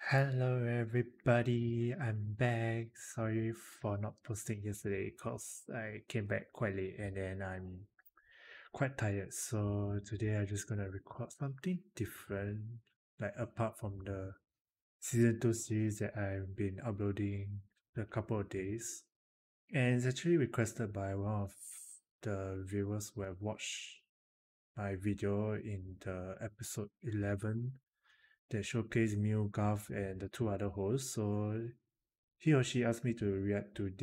Hello everybody, I'm back. Sorry for not posting yesterday because I came back quite late and then I'm quite tired. So today I'm just gonna record something different, like apart from the season 2 series that I've been uploading a couple of days. And it's actually requested by one of the viewers who have watched my video in the episode 11 that showcased Mew, Garth, and the two other hosts. So he or she asked me to react to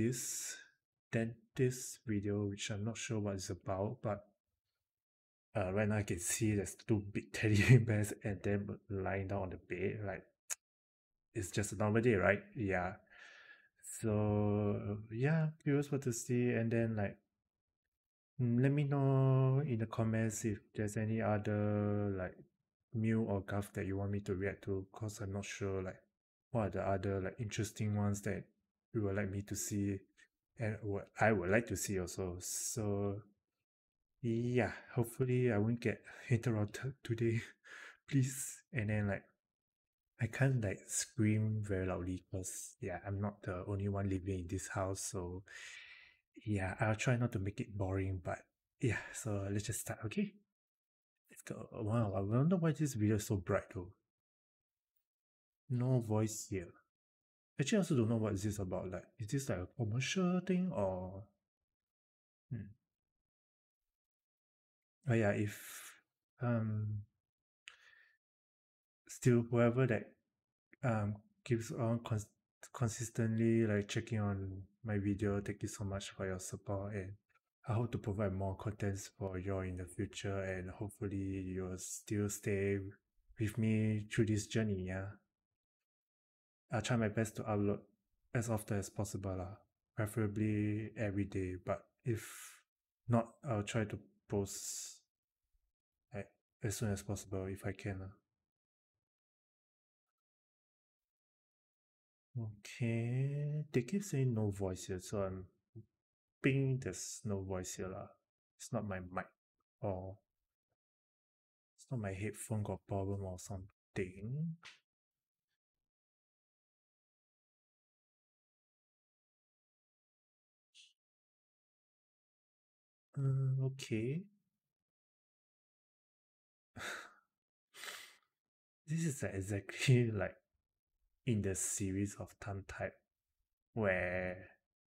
this video, which I'm not sure what it's about, but right now I can see there's two big teddy bears and them lying down on the bed. Like, it's just a normal day, right? Yeah. So yeah, curious what to see, and then like let me know in the comments if there's any other like Mew or Guff that you want me to react to, because I'm not sure like what are the other like interesting ones that you would like me to see and what I would like to see also. So yeah, hopefully I won't get interrupted today. Please. And then like I can't like scream very loudly because yeah, I'm not the only one living in this house. So yeah, I'll try not to make it boring, but yeah, so let's just start, okay? Let's go. Wow, I wonder why this video is so bright though. No voice here. Actually, I also don't know what is this about. Like, is this like a commercial thing or? Oh yeah, if still whoever that keeps on consistently like checking on my video, thank you so much for your support, and I hope to provide more contents for you all in the future, and hopefully you'll still stay with me through this journey. Yeah, I'll try my best to upload as often as possible, preferably every day, but if not, I'll try to post like as soon as possible if I can. Okay, they keep saying no voice here, so I'm thinking there's no voice here. It's not my mic, or it's not my headphone got problem or something. Okay. This is exactly like in the series of Time Type where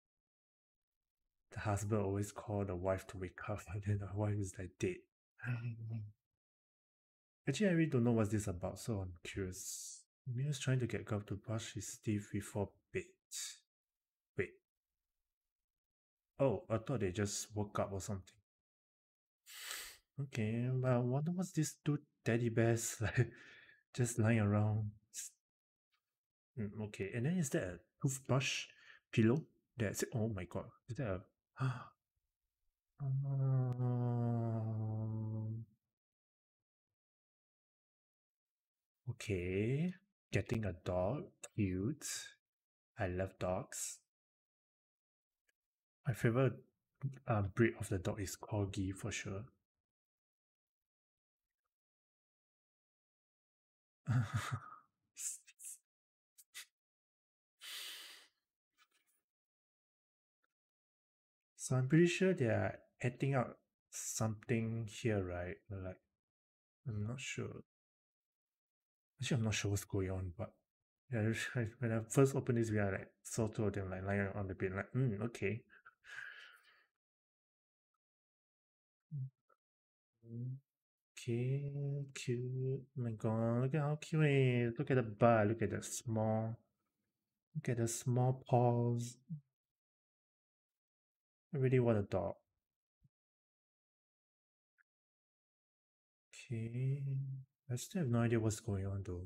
the husband always call the wife to wake up and then the wife is like dead. Actually, I really don't know what's this about, so I'm curious. Mia's trying to get Garth to brush his teeth before bed. Wait. Oh, I thought they just woke up or something. Okay, but I wonder what's these two teddy bears like just lying around. Okay, and then is that a toothbrush pillow? That's it. Oh my god, is that a okay, getting a dog, cute. I love dogs. My favorite breed of the dog is corgi for sure. So I'm pretty sure they are acting out something here, right? Like I'm not sure. Actually, I'm not sure what's going on, but yeah, when I first opened this video, I like saw two of them like lying on the bed, like, okay. Okay, cute. Oh my god, look at how cute it is. Look at the butt, look at the small paws. I really want a dog. Okay, I still have no idea what's going on though.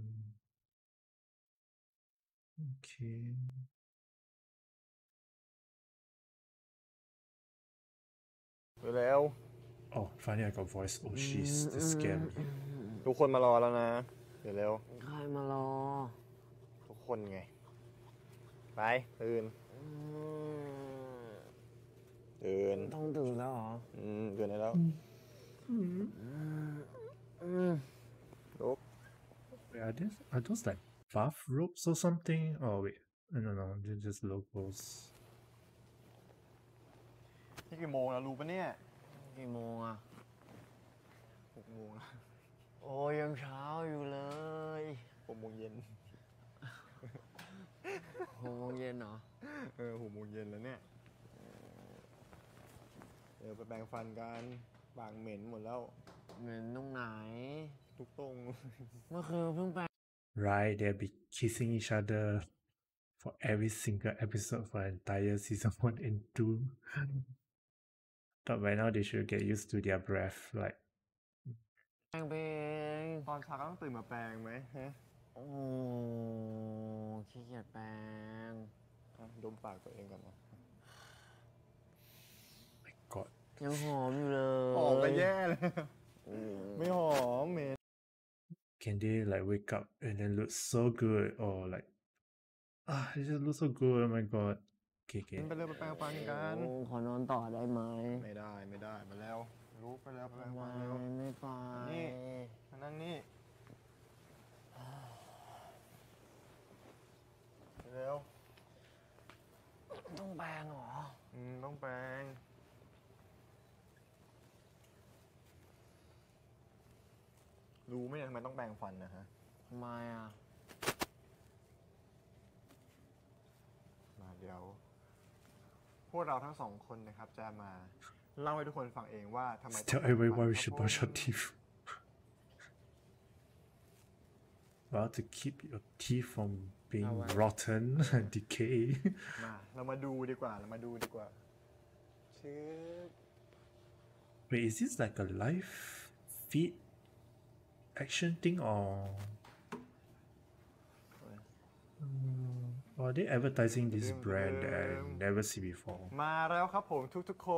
Okay. Oh, finally I got voice. Oh, she's this scared me. ทุกคนมารอแล้วนะเดี๋ยวเร็วใครมารอทุกคนไง ไปตื่นตื่นต้องตื่นแล้วเหรอตื่นได้แล้วลุก Are those like bathrobes or something? Oh wait, no, they're just logos. นี่กี่โมงแล้วรู้ปะเนี่ยกี่โมงอะ 6 โมงแล้วโอ้ยยังเช้าอยู่เลย 6 โมงเย็น 6 โมงเย็นเหรอ 6 โมงเย็นแล้วเนี่ยไปแปรงฟันกันปากเหม็นหมดแล้วเหมือนตรงไหนทุกตรงเมื่อคืนเพิ่งไป Right, they'll be kissing each other for every single episode for entire season 1 and 2. But by now they should get used to their breath. Like, แปรงไปเองตอนเช้าก็ต้องตื่นมาแปรงไหมฮะโอ้ขี้เกียจแปรงดมปากตัวเองก่อนนะ my God, ยังหอมอยู่เลยหอมไปแย่เลย ไม่หอมเหม็น can they like wake up and then look so good or like, it just looks so good. Oh my God. Okay. ไปเลยไปแปรงฟันกันโอ้ขอนอนต่อได้ไหมไม่ได้มาแล้วรู้ไปแล้วไปแปรงทำไมฟันเร็วไม่ไปนี่ มานั่งนี่เร็วต้องแปรงเหรอต้องแปรงรู้ไหมเนี่ยทำไมต้องแปรงฟันนะฮะทำไมอ่ะมาเดี๋ยว พวกเราทั้งสองคนนะครับจะมาเล่าให้ทุกคนฟังเองว่าทำไมต้อง Tell แปรงฟัน everyone we ครับ should ผม brush our teeth. Well, to keep your teeth from being well. rotten and decay. มาเรามาดูดีกว่าชื่อ Wait, is this like a live feed action thing or are they advertising this brand that I never see before? มาแล้วครับผมทุกคน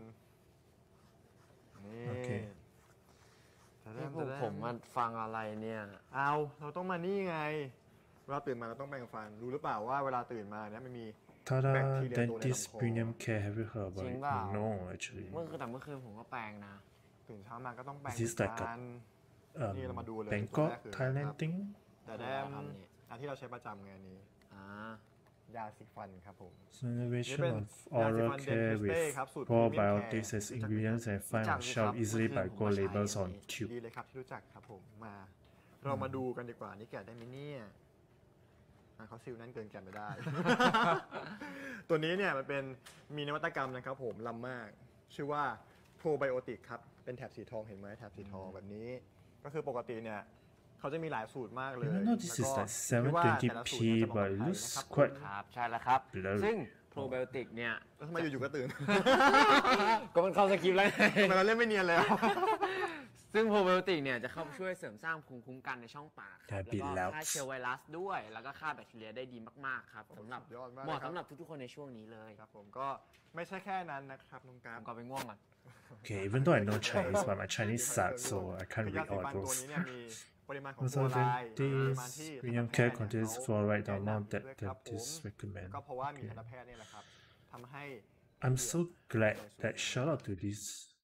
นี่โอเคนี่พวกผมมาฟังอะไรเนี่ยเราต้องมานี่ไง เวลาตื่นมาเราต้องแปรงฟัน รู้หรือเปล่าว่าเวลาตื่นมาเนี่ยมันมี Tada, Bacteria Dentist ตัวในลำคอ Premium Care. Have you heard about จริ it? งเปล่า No, actually. เมื่อคืนผมก็แปรงนะตื่นเช้ามาก็ต้องแปรง Is this like a ฟัน นี่เรามาดูเลย Bangkok, ตัวแรกคือ Thailand thing? แต่แดมที่เราใช้ประจำไงอันนี้อ่ายาสีฟันครับผม So innovation เป็น of ยาสี oral ฟัน care Dentiste with ครับสูตร Premium probiotics Care as ingredients and find on รู้จักสิ shelf ครับ easily เมื่ by อคืน go ผมก็ใช้ labels อยู่ on tube. ดีเลยครับที่รู้จักครับผมมา เรามาดูกันดีกว่า นี่แกะได้ไหมเนี่ยเขาซิลนั่นเกินแกะไม่ได้ ตัวนี้เนี่ยมันเป็นมีนวัตกรรมนะครับผมล้ำมาก ชื่อว่าโปรไบโอติกครับ เป็นแถบสีทองเห็นไหมแถบสีทองแบบนี้ ก็คือปกติเนี่ยเขาจะมีหลายสูตรมากเลย Even though this is แล้วก็ like คิดว่าแต่ละสูตรเนี่ย 720p, จะเหมาะ but กับ it ใคร looks นะครับ quite ครับ ใช่แล้วครับ blurry. ซึ่งโปรไบโอติกเนี่ยแล้วทำไมอยู่ๆก็ตื่นก็มันเข้าสคริปต์แล้วไงทำไมเราเล่นไม่เนียนเลยอะซึ่งโปรไบโอติกเนี่ยจะเข้าช่วยเสริมสร้างภูมิคุ้มกันในช่องปากครับ Happy แล้วก็ฆ่า Labs เชื้อไวรัสด้วย แล้วก็ฆ่าแบคทีเรียได้ดีมากๆครับสำหรับสุดยอดมากเหมาะเลยครับสำหรับทุกๆคนในช่วงนี้เลยครับผมก็ไม่ใช่แค่นั้นนะครับน้องกราผฟมก็ไปง่วงก่อน Okay, even though I know Chinese, but my Chinese sucks, so I คื can't อยา read สี all ฟันตัว those. นี้เนี่ยมีปริมาณของ Also, ฟลูออไรด์ปริมาณ Dentist ที่ Premium ทันตแพ Care ทย์ contains เนี่ย fluoride, the เขา amount แนะ that นำด้วยครับผม dentists ก็ recommend. เพราะว่ามี Okay. ทันตแพทย์เนี่ยแหละครับทำให้ I'm so glad that shout out to this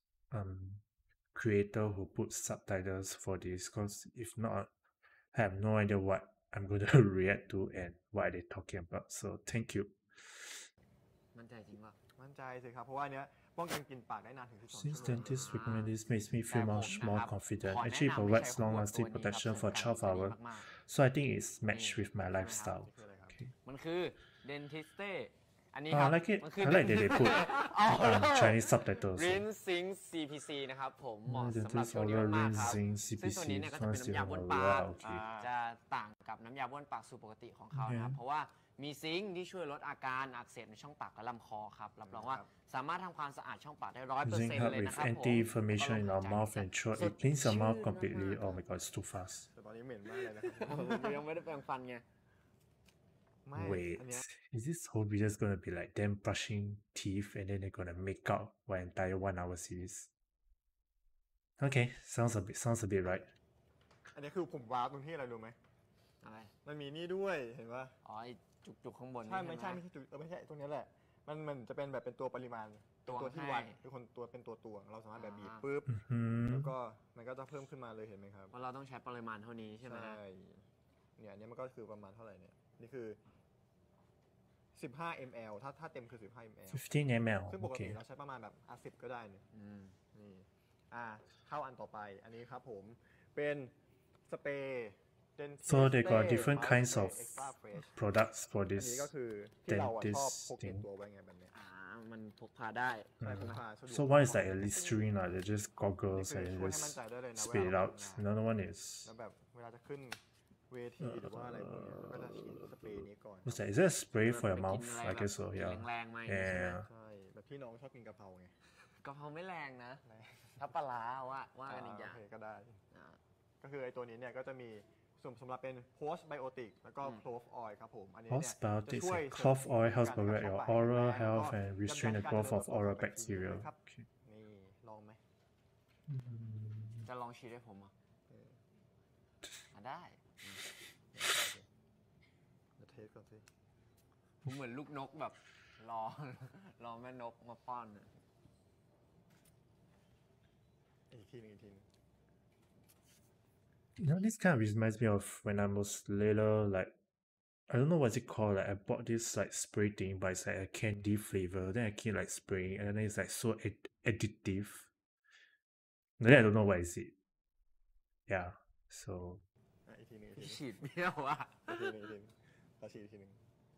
creator who put subtitles for this, because if not, I have no idea what I'm going to react to and what they talking about. So thank you. มั่นใจจริงป่ะมั่นใจสิครับ เพราะว่าอันเนี้ยป้องกันกลิ่นปากได้นานถึง12 Since ชั่วโมง dentists recommend this makes me แต่ feel ผม much นะ more ครับ confident. ขอแนะ Actually นำให้ provides ใช้ขวด long-lasting ตัวนี้ครับ protection เสริ for มกัน 12 ตัวนี้ hours. มาก So I think it's matched with my lifestyle. นี่คืออะไรครับ Okay. ๆมันคือ Dentiste อันนี้ Oh, ครั I บ like it. มันคือ I like that they put เอา Chinese subtitles. Rinsing CPC นะครับผมเหมาะสำหรับ Dentist ช่วงนี้ oral มากๆครับ rinsing ซึ่งตัว CPC นี้เนี่ยก็จะเป็นน้ำยาบ้วนปาก Wow, okay. จะต่างกับน้ำยาบ้วนปากสูตรปกติของเขานะครับ เพราะว่ามีซิงค์ที่ช่วยลดอาการอักเสบในช่องปากและลำคอครับ รับรองว่าสามารถทำความสะอาดช่องปากได้ Zinc 100% help เลย with นะครับผม anti-inflammation in our mouth and throat. It cleans your mouth completely. Oh my god, it's too fast. แต่ตอนนี้เหม็นมากเลยนะครับผมยังไม่ได้แปรงฟันไงไม่ Wait, อันเนี้ย is this whole video just gonna be like them brushing teeth and then they're gonna make out for an entire 1 hour series? Okay, sounds a bit right. อันนี้คือผมว้าวตรงที่อะไรรู้ไหมอะไรมันมีนี่ด้วยเห็นปะอ๋อไอ้จุกๆข้างบนใช่นี่ไม่ใช่หไม่ใช่จุดไม่ใช่ตรงนี้แหละ มันจะเป็นแบบเป็นตัวปริมาณตวงตัวที่ให้วัดคือคนตัวเป็นตัวตวงเราสามารถแบบบีบอ่าปุ๊บ Hmm. แล้วก็มันก็จะเพิ่มขึ้นมาเลยเห็นไหมครับว่าเราต้องใช้ปริมาณเท่านี้ใช่ไหมใช่เนี่ยอันนี้มันก็คือประมาณเท่าไหร่เนี่ยนี่คือ15 ml ถ้าเต็มคือ15 ml 15 ml ซึ่งปกติ okay เราใช้ประมาณแบบ10ก็ได้เนี่ยนี่เข้าอันต่อไปอันนี้ครับผมเป็นสเปรย์ so they got different Mouth kinds Spray of Extra Fresh products for อัน this นี้ก็คือที่เราชอบพก dentist ติด thing ตัวไว้ไงแบบเนี้ยมันพกพาได้ใช่พกพาสะดวก so one is like a Listerine they just goggles นี่ and คือช่วยให้มั่น just ใจได้เลยนะ spit เว it ลา out เราทำงาน another one is แล้วแบบเวลาจะขึ้นเวทีหรือว่าอะไรพวกเนี้ยก็จะฉีดสเปรย์นี้ก่อน what's that is that a spray for your ไปกิน mouth อะไร I guess so แบบ yeah แรงๆมาอย่างงี้ใช่ไหม yeah ใช่แบบพี่น้องชอบกินกะเพราไงกะเพราไม่แรงนะ ถ้าปลาร้าว่ากันอีกอย่างโอเคก็ได้อ่าก็คือไอ้ตัวนี้เนี่ยก็จะมีส่วนสำหรับเป็น postbiotic แล้วก็ clove oil ครับผมอันนี้เนี่ยจะ Postbiotics ช่วย and clove oil helps การ protect กระ your ชับปาก oral แข็งแรง health แล้ว and ก็ restrain the ยับยั้ง growth การ of เจริญ oral เติบโตของแบคทีเรีย bacteria ครับ okay นี่ลองไหมจะลองฉีดให้ผมเหรอ่ะได้เดี๋ยวเทสก่อนสิผมเหมือนลูกนกแบบรอ รอแม่นกมาป้อนอะอีกทีหนึงอีกทีหนึง You know, this kind of reminds me of when I was little, like, I don't know what's it called. Like, I bought this like spray thing, but it's like a candy flavor. Then I keep like spraying, and then it's like so addictive. Then I don't know what is it. Yeah. So อีกทีหนึงอีกทีหนึงฉีดเบี้ยวอ่ะอีกทีหนึงอีกทีหนึงขอฉีดอีกทีหนึง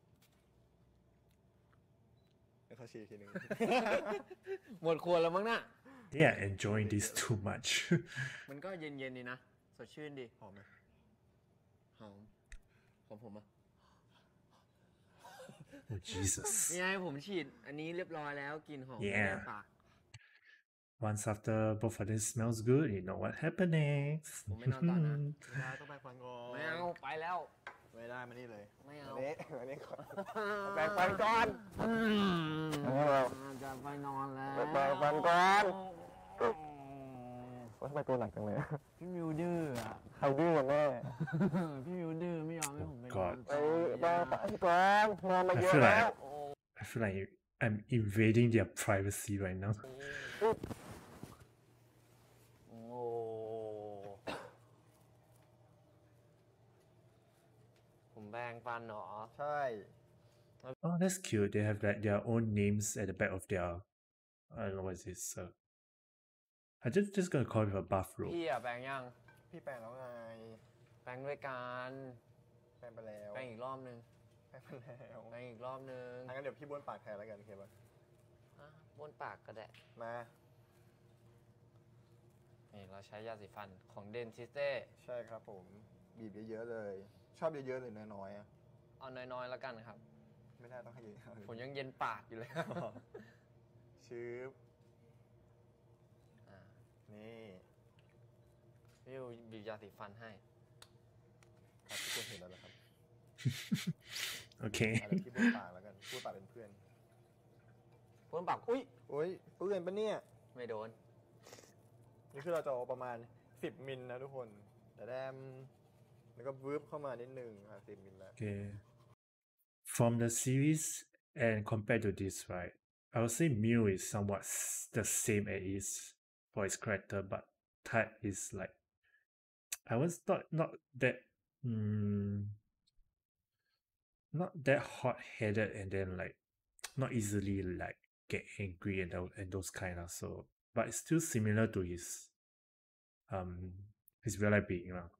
แล้วขอฉีดอีกทีหนึงหมดขวดแล้วมั้งน่ะ they are enjoying this too much. มันก็เย็นๆดีนะ สดชื่นดีหอมไหมหอมของผมอ่ะ Oh Jesus. นี่ไงผมฉีด อันนี้เรียบร้อยแล้วกลิ่นหอม Yeah ในปาก Once after both of them smells good, you know what happens next. ผมไม่นอนต่อนะไม่ได้ต้องแปรงฟันก่อนไม่เอาไปแล้วไม่ได้มานี่เลยไม่เอามานี่ก่อนแปรงฟันก่อนจะไปนอนแล้วแปรงฟันก่อน ว่าทำไมตัวหนักจังเลยพี่มิวดื้ออ่ะใครดื้อกันแน่พี่มิวดื้อไม่ยอมให้ผมไปนอน God ไปแปรงฟันก่อนนอนมาเยอะแล้ว I feel like I'm invading their privacy right now. โอ้ผมแปรงฟันเหรอใช่ Oh, that's cute. They have like their own names at the back of their. I don't know what is this. I just gonna call it a bathrobe. พี่อะแปรงยังพี่แปรงแล้วไงแปรงด้วยกันแปรงไปแล้วแปรงอีกรอบนึงแปรงไปแล้วแปรงอีกรอบนึงงั้นเดี๋ยวพี่บ้วนปากแทนแล้วกันโอเคปะอ่ะบ้วนปากก็ได้มานี่เราใช้ยาสีฟันของเดนทิสเต้ใช่ครับผม บีบเยอะๆเลย ชอบเยอะๆหรือน้อยๆอ่ะเอาน้อยๆแล้วกันครับไม่ได้ต้องให้เยอะผมยังเย็นปากอยู่เลยชื้ออ่านี่พี่ยูบีบยาสีฟันให้ครับทุกคนเห็นแล้วนะครับ Okay. อะไรที่บ้วนปากแล้วกันบ้วนปากเป็นเพื่อนบ้วนปากอุ้ยโอ้ยเพื่อนปะเนี่ยไม่โดนนี่คือเราจะเอาประมาณ10มิลนะทุกคนแต่แดมแล้วก็วืบเข้ามานิดนึง10มิลแล้ว Okay. From the series and compared to this, right? I would say Mew is somewhat the same as is for its character, but Tide is like I was not that not that hot-headed and then like not easily like get angry and those kind of so but it's still similar to his real life being lah.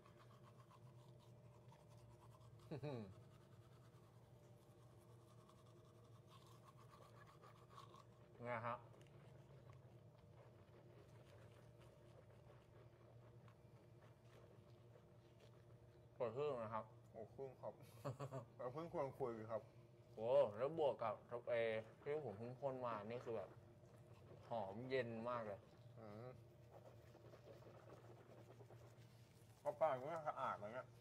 ไงครับปวดพึ่งนะครับโอ้พึ่งครับ เราเพิ่งควรคุยครับโอ้แล้วบวกกับสเปรย์ที่ผมเพิ่งพ่นมา นี่คือแบบ หอมเย็นมากเลยเอาปากก็สะอาดแล้วเนี่ย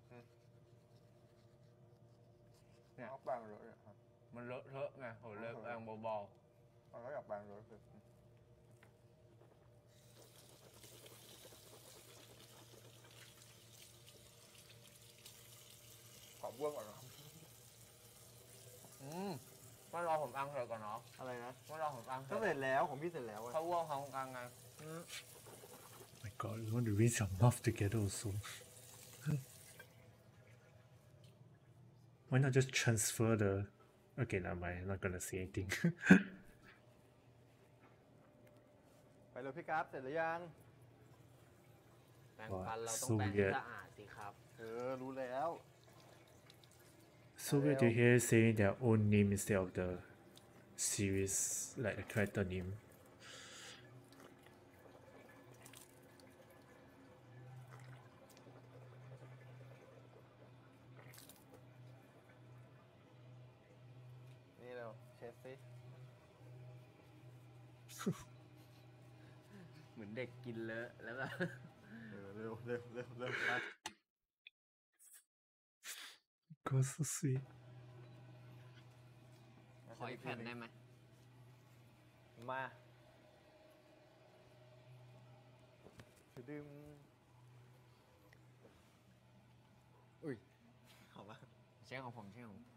เนี่ยเอาแปรงเลยครับมันเลอะเทอะไงผมเลยแปรงเบาเราก็อยากแปรงเลยสิขอบ้วนก่อนนะครับๆไม่รอผมแปรงเสร็จก่อนเนาะอะไรนะไม่รอผมแปรงเสก็ร็จเสร็จแล้วของพี่เสร็จแล้วอะเขาว่าวเขากลางไง My God, you want to rinse your mouth together also. Why not just transfer the? Okay, never mind. I'm not gonna say anything. ไปเลยพี่กราฟเสร็จหรือยังแปรงฟันเราต้อง so แปรงให้ weird สะอาดสิครับรู้แล้ว So weird to hear saying their own name instead of the series, like the character name. นี่เร็วเช็ดสิเหมือนเด็กกินเลอะแล้วแบบเร็วเร็วเร็วเร็วไป God, so sweet. ขออีกแผ่นได้ไหมมาดึมอุ้ยหอมมากใช่ของผมใช่ของผม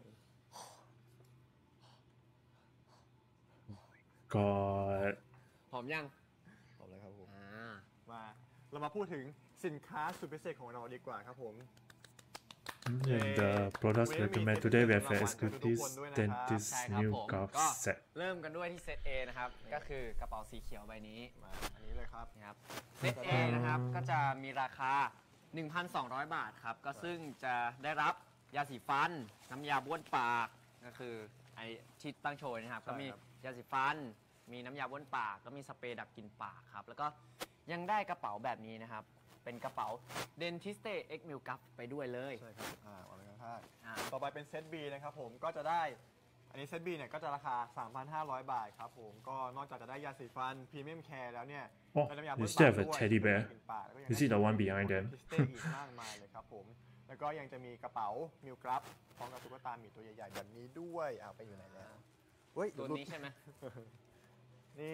God. หอมยังหอมเลยครับผมอ่าเรามาพูดถึงสินค้าสุดพิเศษของเราดีกว่าครับผม And the products we recommend today we have an exclusive dentist ใช่ครับ new ผม golf ก็ set. เริ่มกันด้วยที่เซต A นะครับ ก็คือกระเป๋าสีเขียวใบนี้มาอันนี้เลยครับนะครับเซต A นะครับ ก็จะมีราคา 1,200 บาทครับ ก็ซึ่งจะได้รับยาสีฟัน น้ำยาบ้วนปาก ก็คือไอที่ตั้งโชว์นะครับใช่ก็มีครับยาสีฟัน มีน้ำยาบ้วนปาก ก็มีสเปรย์ดับกลิ่นปากครับ แล้วก็ยังได้กระเป๋าแบบนี้นะครับ เป็นกระเป๋า Dentiste X Mil Cup ไปด้วยเลยใช่ครับวางไว้ข้างอ่าๆต่อไปเป็นเซต B นะครับผมก็จะได้ อันนี้เซต B เนี่ยก็จะราคา 3,500 บาทครับผมก็นอกจากจะได้ยาสีฟันพรีเมียมแคร์แล้วเนี่ย Oh, ได้น้ำยา they บ้วน still ปาก have a ด้วย teddy bear. กลิ่นปากแล้วก็ยัง Is it the one behind them? ดิสเตอีกมากมายเลยครับผม แล้วก็ยังจะมีกระเป๋ามิลกรับพร้อมกับตุ๊กตาหมีตัวใหญ่ๆแบบนี้ด้วยไปอยู่ไหนแล้วเฮ้ยตัวหลุดนี้ใช่ไหมนี่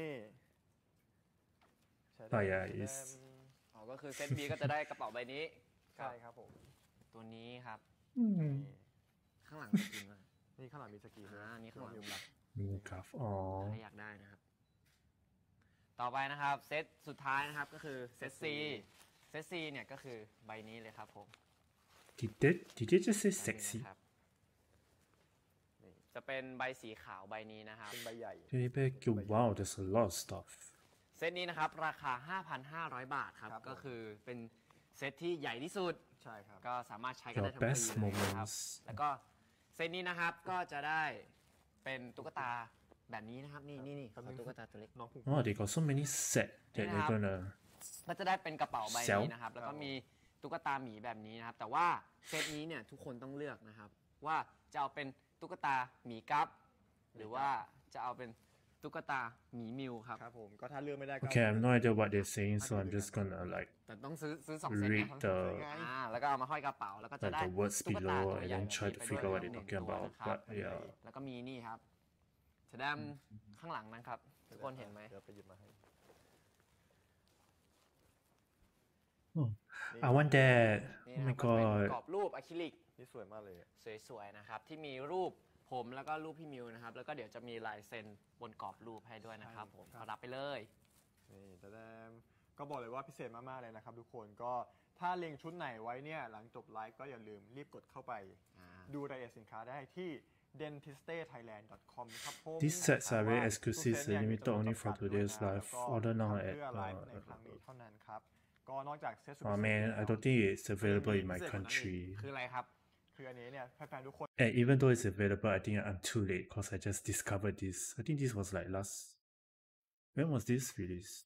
Oh, yeah, it's อ๋อ ก็คือเซต B ก็จะได้กระเป๋าใบนี้ใช่ครับผมตัวนี้ครับนี่ข้างหลังจะกินเลยนี่ข้างหลังมีสกรีนด้วยนี่ข้างหลังมิลกรับ new golf. Oh. ถ้าอยากได้นะครับ ต่อไปนะครับ เซตสุดท้ายนะครับก็คือเซต C เซต C เนี่ยก็คือใบนี้เลยครับผม Did they just say ใบนี้ sexy? นะครับจะเป็นใบสีขาวใบนี้นะครับเป็นใบใหญ่ Teddy bear. Wow, there's a lot of stuff. เซตนี้นะครับราคา 5,500 บาทครับครับผมก็คือเป็นเซตที่ใหญ่ที่สุดใช่ครับก็สามารถใช้กัน Your ได้ทั้งปี best เลยนะครับ moments. แล้วก็เซตนี้นะครับก็จะได้เป็นตุ๊กตาแบบนี้นะครับ นี่ขอตุ๊กตาตัวเล็กน้องพุง Oh, they got so many set that they're gonna. ก็จะได้เป็นกระเป๋าใบ Sell นี้นะครับ แล้วก็มีตุ๊กตาหมีแบบนี้นะครับ แต่ว่าเซตนี้เนี่ยทุกคนต้องเลือกนะครับ ว่าจะเอาเป็นตุ๊กตาหมีกั๊บหรือว่าจะเอาเป็นตุ๊กตาหมีมิวครับครับผมก็ถ้าเลือกไม่ได้ก็ Okay, I have no idea what they're saying, so I'm just gonna like แต่ต้องซื้อ2 เซต read นะ the แล้วก็เอามาห้อยกระเป๋าแล้วก็จะ like ได้ the words ตุ๊กตา below ตัว and ใหญ่ then try to ไปด้วย figure out what ห they're นึ่ง talking ตัว about. นะครับ But yeah. แล้วก็มีนี่ครับแสดงข้างหลังนะครับ ทุกคนเห็นไหมเดี๋ยวไปหยิบมาให้ Oh, I want that. นี่ Oh นะ my ครับก็จะเป็น god. กรอบรูปอะคริลิกนี่สวยมากเลยอะสวยๆนะครับ ที่มีรูปผมแล้วก็รูปพี่มิวนะครับ แล้วก็เดี๋ยวจะมีลายเซ็นบนกรอบรูปให้ด้วยนะครับผมก็รับไปเลยนี่แต่แดมก็บอกเลยว่าพิเศษมากๆเลยนะครับทุกคนก็ถ้าเล็งชุดไหนไว้เนี่ยหลังจบไลฟ์ก็อย่าลืมรีบกดเข้าไป ดูรายละเอียดสินค้าได้ที่ dentistethailand.com ครับผม These sets are very แต่ว่า exclusive, ทุกเซตเนี่ย limited มี only จำนวน for จำกัดด้วย today's นะ live. แล้วก็ Order now ทำ at เพื่อไลฟ์ในครั้งนี้เท่านั้นครับก็นอกจากเซตสุด Oh พิเศษ man, I แล้ว don't think it's available in my พิเศษกว่านั้นอีก country. คืออะไรครับคืออันนี้เนี่ยแฟนๆทุกคน And even though it's available, I think I'm too late because I just discovered this. I think this was like when was this released?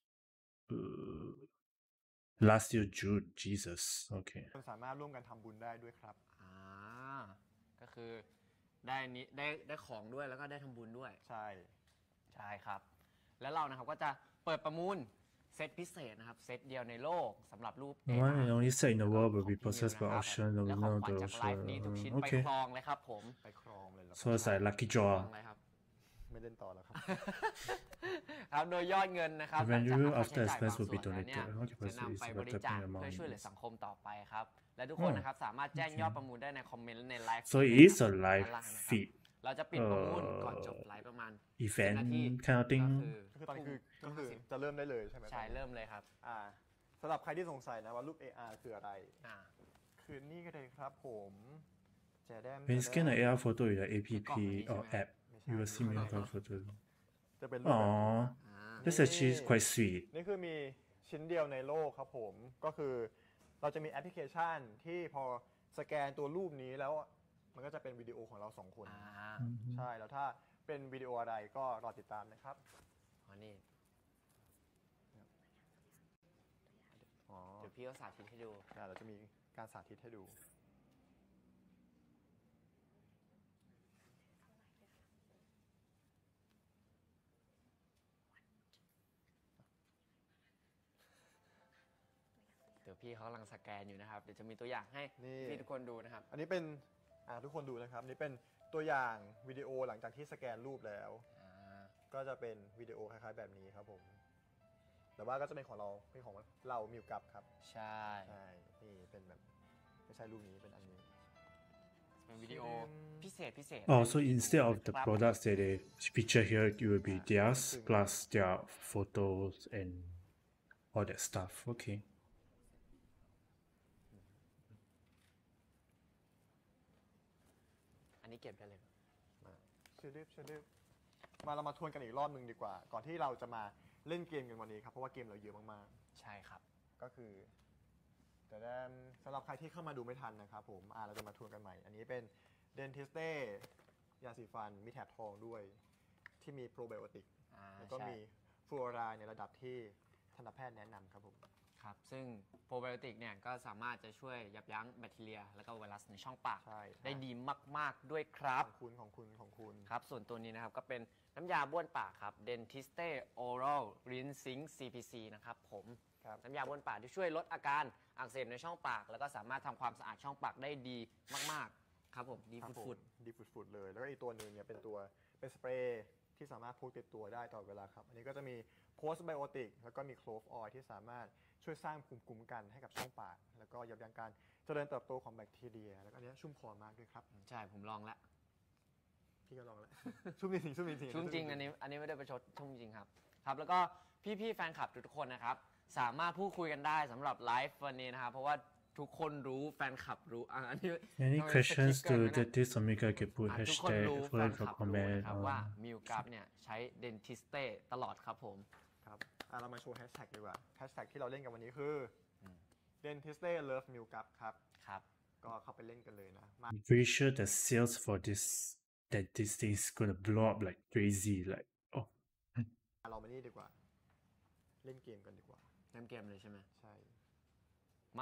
Last year, June. Jesus. Okay. สามารถร่วมกันทำบุญได้ด้วยครับก็คือได้ของด้วยแล้วก็ได้ทำบุญด้วยใช่ใช่ครับ แล้วเรานะครับก็จะเปิดประมูลเซตพิเศษนะครับ เซตเดียวในโลกสำหรับรูป One and only set in the world will be ของพี่มิว possessed by นะครับ auction. และ No, ของ no, ขวัญจากไลฟ์นี้ทุกชิ้นไป okay. ครองเลยครับผมไปครองเลยแล้ว So it's like lucky ครอง draw. เลยครับไม่เล่นต่อแล้วครับครับโดยยอดเงินนะครับ The value หลังจาก after ค่าใช้จ่าย expense will be บางส่วนแล้วเนี่ย donated. จะนำไปบริจาค 100% is เพื่อ a ช่วยเหลือ amount. สังคมต่อไปครับ และทุกคนนะครับสามารถแจ้งยอดประมูลได้ในคอมเมนต์และในไลฟ์ So it is a live ด้านล่างนะครับ feed เราจะปิดประมูลก่อนจบไลฟ์ประมาณ event 10 นาที kind of thing. ก็คือตอนนี้ก็คือจะเริ่มได้เลยใช่ไหมใช่เริ่มเลยครับสำหรับใครที่สงสัยนะว่ารูป AR คืออะไรอ่าคือนี่ก็เลยครับผมแจแดม When you scan an AR photo with an ในกล่องอันนี้ app or ใช่ไหม app, you will see Milka photo. จะเป็นรูปแบบนี้ Aww, อ่า that's actually quite sweet. นี่คือมีชิ้นเดียวในโลกครับผมก็คือเราจะมีแอปพลิเคชันที่พอสแกนตัวรูปนี้แล้วมันก็จะเป็นวิดีโอของเราสองคนอ่าใช่แล้วถ้าเป็นวิดีโออะไรก็รอติดตามนะครับอ๋อนี่อ๋อเดี๋ยวพี่เขาสาธิตให้ดูเราจะมีการสาธิตให้ดูเดี๋ยวพี่เขากำลังสแกนอยู่นะครับ เดี๋ยวจะมีตัวอย่างให้นี่พี่ทุกคนดูนะครับอันนี้เป็นทุกคนดูนะครับนี่เป็นตัวอย่างวิดีโอหลังจากที่สแกนรูปแล้วอ่าก็จะเป็นวิดีโอคล้ายๆแบบนี้ครับผมแต่ว่าก็จะเป็นของเราเป็นของเรามิวกับครับใช่ใช่นี่เป็นแบบไม่ใช่รูปนี้เป็นอันนี้เป็นวิดีโอพิเศษพิเศษ Oh, so instead of the products that they feature here, it will be theirs plus their photos and all that stuff. Okay. อันนี้เก็บได้เลยเชื่อดืบมาเรามาทวนกันอีกรอบหนึ่งดีกว่า ก่อนที่เราจะมาเล่นเกมกันวันนี้ครับเพราะว่าเกมเราเยอะมากใช่ครับๆก็คือแต่สำหรับใครที่เข้ามาดูไม่ทันนะครับผมเราจะมาทวนกันใหม่ อันนี้เป็นเดนทิสเต้ยาสีฟันมีแถบทองด้วยที่มีโปรไบโอติกอ่าแล้วก็ใช่มีฟลูออไรด์ในระดับที่ทันตแพทย์แนะนำครับผมครับ ซึ่งโปรไบโอติกเนี่ยก็สามารถจะช่วยยับยั้งแบคทีเรีย แล้วก็ไวรัสในช่องปากใช่ได้ดีมากๆด้วยครับของคุณครับ ส่วนตัวนี้นะครับก็เป็นน้ำยาบ้วนปากครับ Dentiste Oral Rinsing CPC นะครับผมครับน้ำยาบ้วนปากที่ช่วยลดอาการอักเสบในช่องปาก แล้วก็สามารถทำความสะอาดช่องปากได้ดีมากๆ ครับผมดีครับผมฟุดดีฟุดๆเลย แล้วก็อีกตัวหนึ่งเนี่ยเป็นสเปรย์ที่สามารถพกติดตัวได้ตลอดเวลาครับ อันนี้ก็จะมีโพสไบโอติกแล้วก็มีโคลฟออยล์ที่สามารถช่วยสร้างภูมิคุ้มกันให้กับช่องปาก แล้วก็ยับยั้งการเจริญเติบโตของแบคทีเรีย แล้วก็อันนี้ชุ่มคอมากด้วยครับๆ ใช่ผมลองแล้วพี่ก็ลองแล้ว ชุ่มจริงๆชุ่มจริงๆชุ่มจริงอันนี้ไม่ได้ประชดชุ่มจริงครับครับ แล้วก็พี่ๆแฟนคลับทุกคนนะครับ สามารถพูดคุยกันได้สำหรับไลฟ์วันนี้นะครับ เพราะว่าทุกคนรู้แฟนคลับรู้อันนี้ Any ทำไม questions สติ๊กเกอร์ to ไว้นะ that this Omega can put ทุกคน hashtag รู้แฟ for นคลับ for รู้ comment นะครับว่ามิวกับเนี่ยใช้ Dentiste ตลอดครับผมครับเรามาโชว์แฮชแท็กดีกว่า แฮชแท็กที่เราเล่นกันวันนี้คือ Dentiste Love m i l k u p ครับครับก็เข้าไปเล่นกันเลยนะ มา I'm pretty sure the sales for this thing is gonna blow up like crazy. Like, oh, เรามานี่ดีกว่า เล่นเกมกันดีกว่าเล่นเกมเลยใช่ไหมใช่มา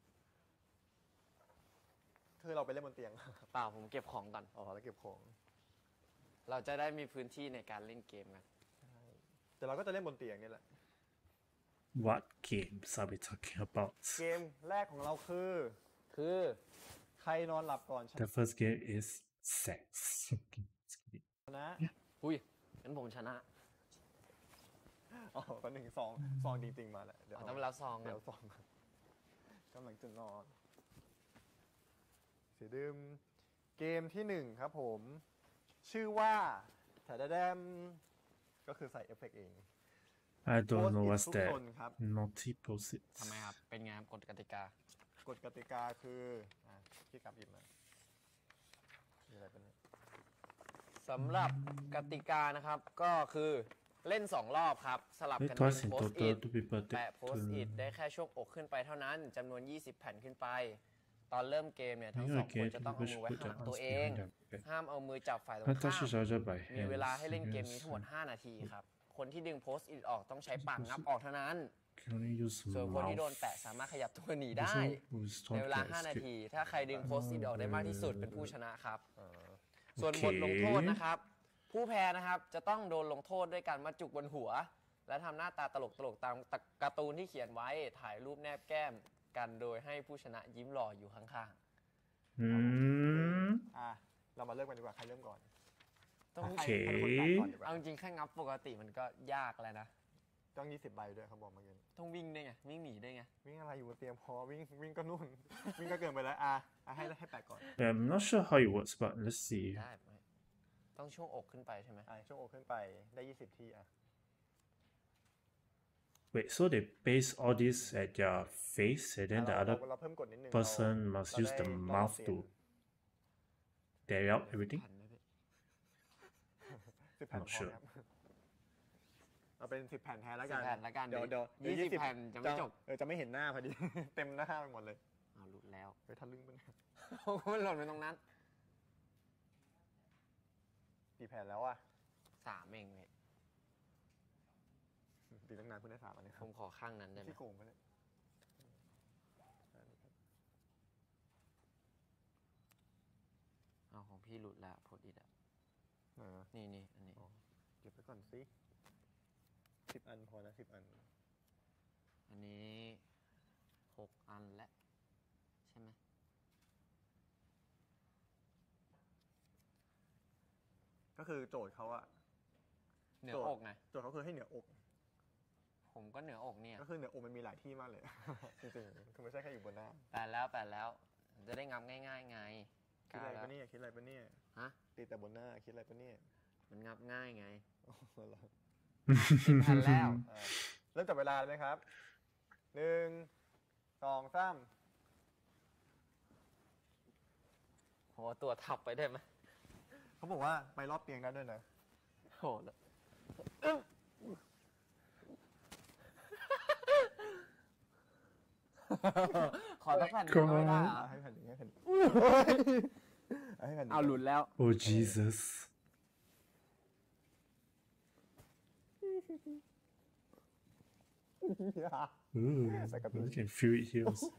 คือเราไปเล่นบนเตียงเปล่าผมเก็บของก่อนอ๋อแล้วเก็บของเราจะได้มีพื้นที่ในการเล่นเกมกันแต่เราก็จะเล่นบนเตียงนี่แหละ what games are we talking about? เกมแรกของเราคือคือใครนอนหลับก่อนช The first game is sex. นะอุ้ยงั้นผมชนะอ๋อตอนหนึ่งซองจริงๆมาแหละเดี๋ยวต้องไปรับซองกัเดี๋นยวซองกำลังจะนอนเสียดื่มเกมที่หนึ่งครับผม ชื่อว่าแถดแดมก็คือใส่เอฟเฟกต์เอง I don't know what's ทุก that. คนครับ Naughty post-it. ทำไมครับ เป็นไงครับกฎกติกากฎกติกาคือพี่กลับหยิบมามีอะไรเป็นยสำหรับกติกานะครับ ก็คือเล่น 2 รอบครับ สลับ Play กัน twice ยิง in โพสต์ total. อิท Two people แปะ take โพสต์อิท turn. ได้แค่ช่วงอกขึ้นไปเท่านั้นจำนวน 20 แผ่นขึ้นไป ตอนเริ่มเกมเนี่ย ทั้ง Maybe ส I องคน can จะต้องเอามือ push ไว้ put ข้างห their ลังตัว arms เอง behind their back. ห้ามเอามือจับฝ่ายตรง I ข้าม touch the charger by มี hand. เวลาให้เล่นเกมนี้ทั้งหมด 5 นาทีครับ คนที่ดึงโพสต์อิทออกต้องใช้ปากงับออกเท่านั้น Can only use ส่วนคนที่โดน mouth. แปะสามารถขยับตัวหนี This ได้ one who's ในเวลา talking 5 นา escape. ที ถ้าใครดึงโพสต์อิทออกได้มากที่สุดเป็นผู้ชนะครับอ่าส่วนบทลงโทษโอเคนะครับ ผู้แพ้นะครับจะต้องโดนลงโทษด้วยการมัดจุกบนหัว และทำหน้าตาตลกๆตามการ์ตูนที่เขียนไว้ถ่ายรูปแนบแก้มกันโดยให้ผู้ชนะยิ้มหล่ออยู่ข้าง Hmm. เรามาเริ่มกันดีกว่า ใครเริ่มก่อนๆ ต้องโอเคใครเป็นคนตัดก่อนดีกว่าเอาจริงๆแค่งับปกติมันก็ยากแล้วนะต้อง20 ใบด้วยเขาบอกเมื่อกี้ต้องวิ่งได้วยไงวิ่งหนีได้วยไงวิ่งอะไรอยู่บนเตียงพอวิ่งก็นู่น วิ่งก็เกินไปแล้วให้แปะก่อน I'm not sure how it works, but let's see. ได้ไหมต้องช่วงอกขึ้นไปใช่ไหมช่วงอกขึ้นไปได้ 20 ที่ Wait, so they paste all this at their face, and then the เรา other เราเพิ่มกดนิดนึง person must เรา use the ได้ mouth เสียง to. tear out everything? แผ่นเลยพี่ 10 แผ่น Not พอ sure ครับเอาเป็น10 แผ่นแทนแล้วสิกับ นแผ่นละกันเดี๋ยว 20 แผ่นจะไม่จบจะไม่เห็นหน้าพอดี เต็มหน้าไปหมดเลยเอาหลุดแล้วไปทะลึ่งไปเนี่ยมันหล่นไปตรงนั้นกี่แผ่นแล้วอ่ะ 3เองพี่ตีตั้งนานเพิ่งได้3อันนี้คผรับมขอข้างนั้นได้ไหมที่โกงไปะเนี่ยเอาของพี่หลุดแล้วโพสต์อิทอ่ะ นี่อันนี้เก็บไปก่อนสิ10 อันพอนะ10 อันอันนี้6 อันและใช่ไหมก็คือโจทย์เขาอะเหนืออกไงโจทย์เขาคือให้เหนืออกผมก็เหนืออกเนี่ยก็คือเหนืออกมันมีหลายที่มากเลย จริงๆคือไม่ใช่แค่อยู่บนหน้าแปดแล้ว จะได้งับง่ายๆไงคิดอะไรแล้วปะเนี่ยคิดอะไรปะเนี่ยฮะตีแต่บนหน้าคิดอะไรปะเนี่ยมันงับง่ายไงอ๋อเหรอ 10 แผ่นแล้วเริ่มจับเวลาเลยไหมครับ 1 2 3 โหตัวทับไปได้ไหมเขาบอกว่าไปรอบเตียงได้ด้วยนะโหแล้วขอสักแผ่นหนึ่งก็ไม่ได้เหรอให้แผ่นหนึ่งให้แผ่นหนึ่งให้แผ่นหนึ่งเอาหลุดแล้ว Oh Jesus. Ooh, you can feel it here. Also.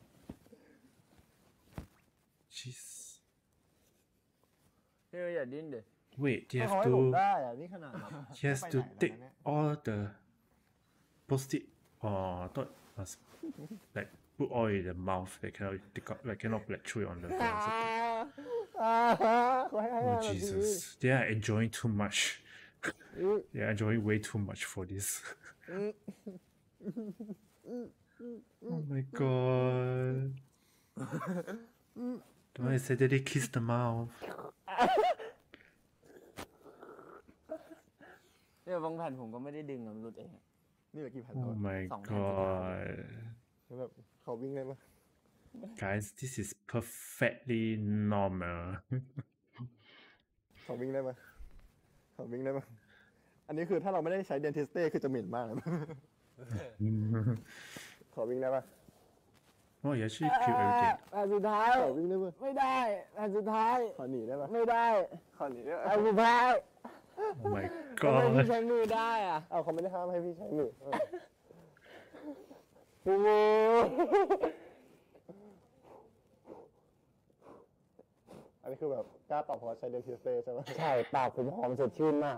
Jeez. พี่อย่าดิ้นเด็ Wait, you ให้ have เขาให้ผม to. ได้อะนี่ขนาดแบบ He has to take all the post-it. Oh, I thought must like put all in the mouth. Like cannot take out, like cannot like chew it on the floor. or something. Oh Jesus, they are enjoying too much. They are enjoying way too much for this. Oh my God. Don't I say that they kiss the mouth? เนี่ยบางแผ่นผมก็ไม่ได้ดึงมันหลุดเองนี่เหลือกี่แผ่นแล้ว Oh my Song hand to God. แล้วแบบเขาวิ่งได้ปะ Guys, this is perfectly normal. เขาวิ่งได้ปะเขาวิ่งได้ปะอันนี้คือถ้าเราไม่ได้ใช้เดนทิสเต้คือจะเหม็นมากเลย ขอวิ่งได้ปะ Oh, you actually peel everything. แผ่นสุดท้ายขอวิ่งได้ปะไม่ได้แผ่นสุดท้ายขอหนีได้ปะไม่ได้ขอหนีได้ปะแผ่นสุดท้าย Oh my ทำไมพี่ God. ใช้มือได้อ่ะเอาเขาไม่ได้ห้ามให้พี่ใช้มือโอ้โหอันนี้คือแบบกล้าตอบเพราะใช้เดนทิสเต้ใช่ไหมใช่ปากผมหอมสดชื่นมาก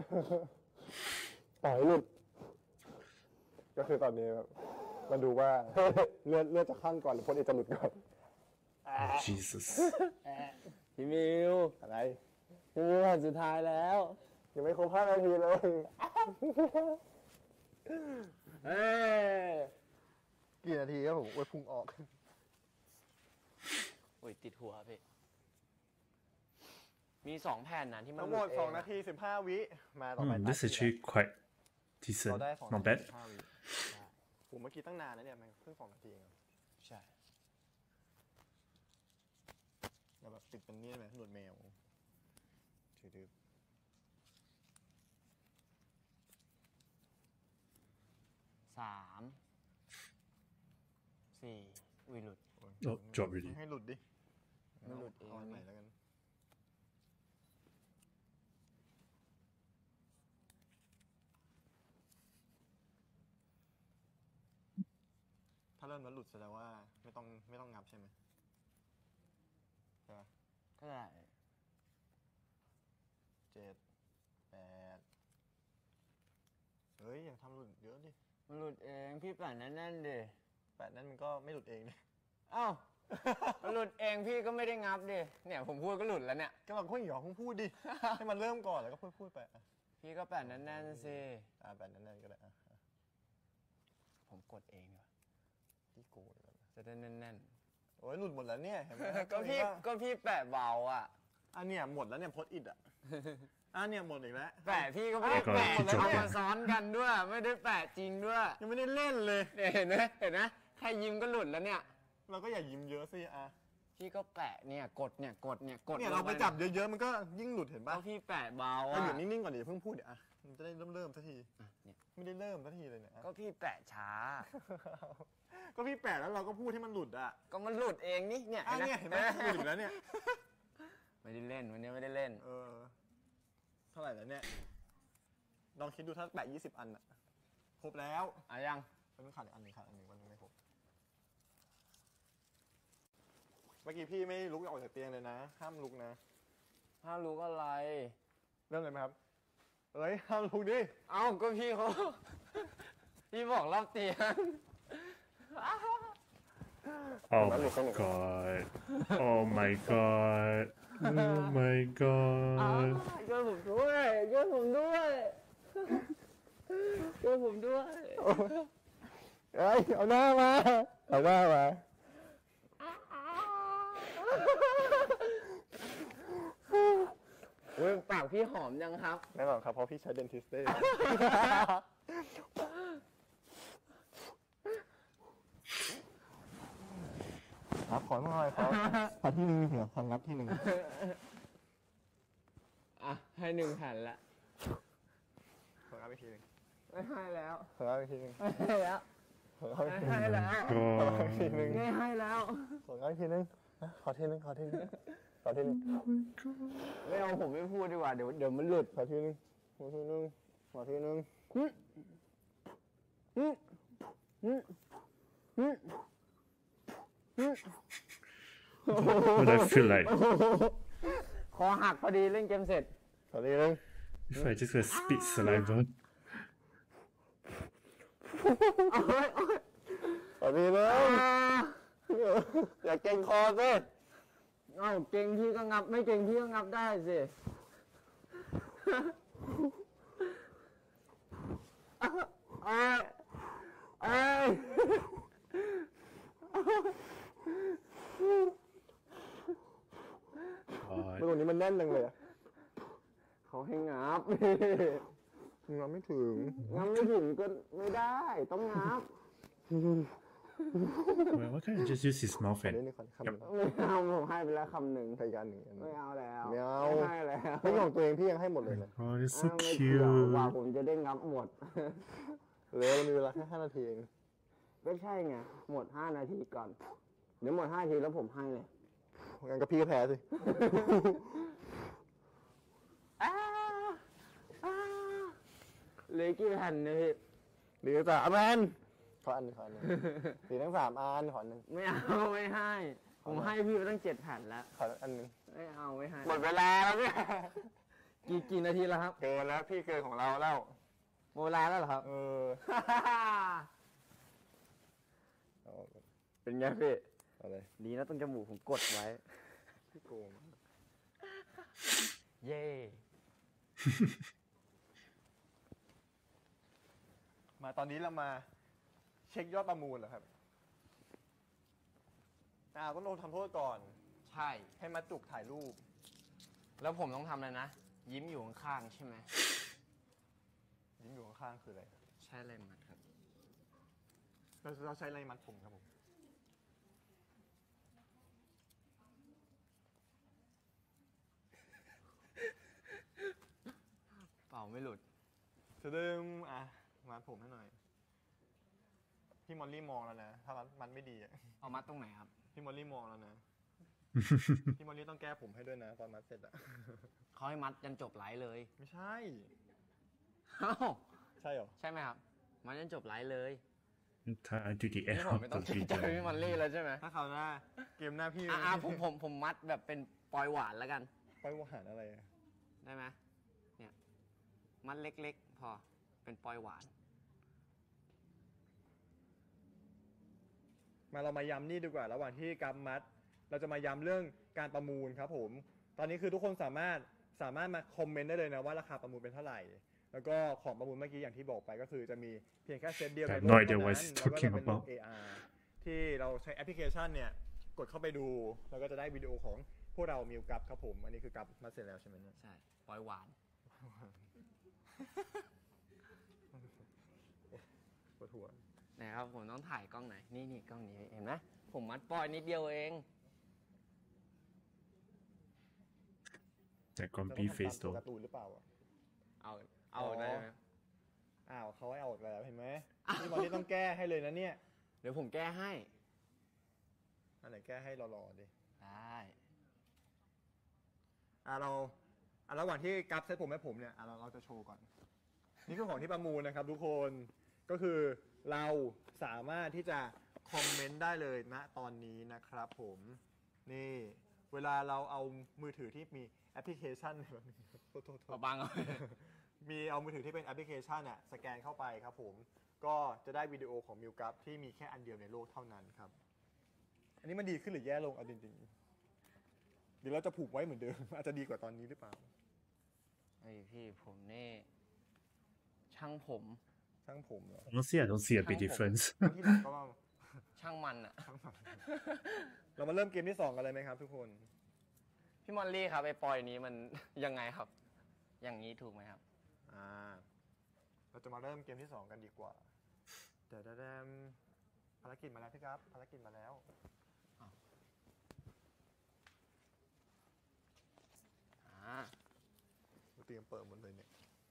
ต่อยหลุดก็คือตอนนี้แบบมาดูว่า เลือดจะข้างก่อนหรือพ่นเอจะหลุดก่อน Oh, Jesus. พี่มิวอะไรพี่มิวแผ่นสุดท้ายแล้วยังไม่ครบ5 นาทีเลยเอ้ยกี่นาทีครับผมโอ้ยพุ่งออกโอ้ยติดหัวพี่มี2 แผ่นนะที่มันทั้งหมดลุเอง 2 นาที 15 วิมาต่อไป That's actually quite เรา decent. ได้2 Not นาที bad. 15 วิผมเมื่อกี้ตั้งนานนะเนี่ยมันเพิ่ง2 นาทีเองใช่แล้วแบบติดเป็นนี่ไหมหนวดแมวถือ 3 4อุ้ยหลุด Oh, drop really. ให้หลุดดิไม่หลุดเองาอันใหม่แล้วกันถ้าเริ่มแล้วหลุดแสดงว่าไม่ต้องงับใช่ไหมใช่ปะก็ได้ 7 8เฮ้ยอย่าทำหลุดเยอะดิมันหลุดเองพี่แปะแน่นๆดิ 8นั่นมันก็ไม่หลุดเองดิเอ้ามันหลุดเองพี่ก็ไม่ได้งับดิเนี่ยผมพูดก็หลุดแล้วเนี่ยก็บอกคุณหยองพูดดิ ให้มันเริ่มก่อนแล้วก็พูดไปอ่ะพี่ก็แปะแน่นๆสิ 8นั่นก็ได้อ่ะผมกดเองดีกว่าที่โกยแล้วจะได้แน่นโอ้ยหลุดหมดแล้วเนี่ยเห็นไหมๆ ก็พี่แปะเบาอ่ะอันเนี่ยหมดแล้วเนี่ยโพสต์อิทอ่ะอันเนี่ยหมดอีกแล้วแปะพี่ก็ไม่ได้แปะก็จบเอาแล้วมาซ้อนกันด้วย ไม่ได้แปะจริงด้วยยังไม่ได้เล่นเลยเนี่ยเห็นไหมแค่ยิ้มก็หลุดแล้วเนี่ยเราก็อย่ายิ้มเยอะสิอ่ะพี่พี่ก็แปะเนี่ยกดเนี่ยเนี่ยเราไปจับเยอะๆมันก็ยิ่งหลุดเห็นก็ป่ะพี่แปะเบาเอาอ่ะอยู่นิ่งๆก่อนเดี๋ยวเพิ่งพูดเดี๋ยวอ่ะมันจะได้เริ่มสักทีอ่ะเนี่ยไม่ได้เริ่มสักทีเลยเนี่ยอ่ะก็พี่แปะช้าก็พี่แปะแล้วเราก็พูดให้มันหลุดอ่ะก็มันหลุดเองนี่เนี่ยอ่ะเนี่ยเห็นไหมหลุดอยู่แล้วเนี่ยไม่ได้เล่นวันนี้ไม่ได้เล่นเท่าไหร่แล้วเนี่ยลองคิดดูถ้าแปะ20 อันอะครบแล้วอ่ะยังมันขาดอีกอันหนึ่งขาดอันหนึ่งวันนึงไม่ครบเมื่อกี้พี่ไม่ลุกออกจากเตียงเลยนะห้ามลุกนะถ้ารู้ก็อะไรเริ่มเลยไหมครับเอ้ยห้ามลุกดิเอ้าก็พี่เขา พี่บอกรอบเตียง Oh my god. Oh my god. Oh my อ้าว god. ช่วยผมด้วยช่วยผมด้วยช่วยผมด้วยเอ้ยเอาหน้ามาเอาหน้ามาเว้ยปากพี่หอมยังครับแน่นอนครับเพราะพี่ใช้เดนทิสเต้ครับขอหน่อยครับขอที่หนึ่งเถอะขอรับที่หนึ่งอ่ะให้1 แผ่นละขอรับอีกทีหนึ่งไม่ให้แล้วขอรับอีกทีหนึ่งไม่ให้แล้วขอรับอีกทีหให้นึ่งแล้วขอรับอีกทีหนึ่งไม่ให้แล้วขอรับอีกทีหนึ่งขอทีหนึ่งขอทีหนึ่งขอทีหนึ่งไม่เอาผมไม่พูดดีกว่าเดี๋ยวมันหลุดขอทีหนึ่งขอทีหนึ่งขอทีหนึ่ง What I feel like คอหักพอดีเล่นเกมเสร็จขอทีหนึ่ง if I just gonna spit saliva. ขอทีหนึ่งอย่าเก่งคอสิเอ้าเก่งพี่ก็งับไม่เก่งพี่ก็งับได้สิเอ้ยเอ้ย God. ตรงนี้มันแน่นจังเลยอะเขาให้งับงับไม่ถึงงับไม่ถึงก็ไม่ได้ต้องงับ Well, why can't I just use his mouth ขอ and นิดนึงขอคำหนึ่งไม่เอาผมให้ไปแล้วคำหนึ่งใส่กันหนึ่งอันหนึ่ไม่งเอาแล้วไม่เอาไม่ให้แล้วไม่ของตัวเองพี่ยังให้หมดเลยนะ oh, it's อ้า so วไม่เกี่ยวกว่า cute. ผมจะได้งับหมดเหลือมีเวลาแค่5 นาทีเองก็ใช่ไงหมด5 นาทีก่อน เดี๋ยวหมด5 นาทีแล้วผมให้เลยงั้นก็พี่ก็แพ้สิเหลือกี่แผ่นเนี่ยพี่เหลือ3 อันขออันหนึ่งขออันหนึ่งเหลือทั้ง3 อันขออันหนึ่งไม่เอาไม่ให้ ผมให้พี่ไปตั้ง7 แผ่นแล้วขออันหนึ่งไม่เอาไม่ให้หมดเวลาแล้วเนี่ยกี่นาทีแล้วครับเกินแล้วพี่เกินของเราแล้วหมดเวลาแล้วเหรอครับเอาเป็นไงพี่เอาเลยดีนะตรงจมูกผมกดไว้พี่โกงเย่มาตอนนี้เรามาเช็คยอดประมูลเหรอครับต้องโดนทำโทษก่อนใช่ให้มาจุกถ่ายรูปแล้วผมต้องทำอะไรนะ ยิ้มอยู่ข้างๆใช่ไหมยิ้มอยู่ข้างๆคืออะไรใช่เลยมัดครับเราใช้อะไรมัดผมครับผมเป่าไม่หลุดดึมมัดผมให้หน่อย พี่มอลลี่มองแล้วนะ ถ้ามันไม่ดีอะเอามัดตรงไหนครับพี่มอลลี่มองแล้วนะ พี่มอลลี่ต้องแก้ผมให้ด้วยนะตอนมัดเสร็จอะเขาให้มัดยันจบไลฟ์เลยไม่ใช่เอ้าใช่เหรอใช่ไหมครับ มัดยันจบไลฟ์เลย I do the นี่ air ผมไม่ต้อง of เกรงใจ the พี่มันลี่แล้วใช่ไหมถ้าเขาวหน้าเกมหน้าพี่ผมมัดแบบเป็นปอยหวานแล้วกันไปว่าหารอะไรอะได้ไหมเนี่ย มัดเล็กๆ พอ เป็นปอยหวานมาเรามาย้ำนี่ดีกว่าระหว่างที่กำมัด เราจะมาย้ำเรื่องการประมูลครับผม ตอนนี้คือทุกคนสามารถมาคอมเมนต์ได้เลยนะว่าราคาประมูลเป็นเท่าไหร่ แล้วก็ของประมูลเมื่อกี้อย่างที่บอกไปก็คือจะมีเพียงแค่เซตเดียว I ใน have โล no ก idea เท่า what นั้น he's แล้วก็จะ talking เป็นโลก about. AR ที่เราใช้แอปพลิเคชันเนี่ยกดเข้าไปดูแล้วก็จะได้วิดีโอของพวกเรามิวกับครับผม อันนี้คือกับมาเสร็จแล้วใช่ไหมเนี่ยใช่ ปอยหวานปวดหัวนะครับผมต้องถ่ายกล้องไหน นี่กล้องนี้เห็นไหมผมมัดปอยนิดเดียวเองแต่เราต้ grumpy องทำตาม face ตัว though การ์ตูนหรือเปล่าอะเอาเอาได้ไหมอ้าวเขาให้เอาออกแล้วเห็นไหมนี่บอลนี่ต้องแก้ให้เลยนะเนี่ยเดี๋ยวผมแก้ให้อันไหนแก้ให้หล่อๆดิได้ระหว่างที่กัฟเซตผมให้ผมเนี่ยเราจะโชว์ก่อน นี่คือของที่ประมูลนะครับทุกคนก็คือเราสามารถที่จะคอมเมนต์ได้เลยณตอนนี้นะครับผมนี่เวลาเราเอามือถือที่มีแอปพลิเคชันแบบนี้โทษเอาบังเอามีเอามือถือที่เป็นแอปพลิเคชันอะสแกนเข้าไปครับผมก็จะได้วิดีโอของมิวกัฟที่มีแค่อันเดียวในโลกเท่านั้นครับ อันนี้มันดีขึ้นหรือแย่ลงเอาจริงๆเดี๋ยวเราจะผูกไว้เหมือนเดิม อาจจะดีกว่าตอนนี้หรือเปล่าเฮ้ยพี่ผมนี่ช่างผมช่างผมเหรอ honestly I don't see a big difference ที่หลังก็มาช่างมันอะช่างมันเรามาเริ่มเกมที่ 2 กันเลยไหมครับทุกคนพี่มอลลี่ครับไอ้ปอยนี้มัน ยังไงครับ อย่างนี้ถูกไหมครับเราจะมาเริ่มเกมที่ 2 กันดีกว่าแต่ภารกิจมาแล้วพี่ครับภารกิจมาแล้ว เตรียมเปิดหมดเลยเนี่ย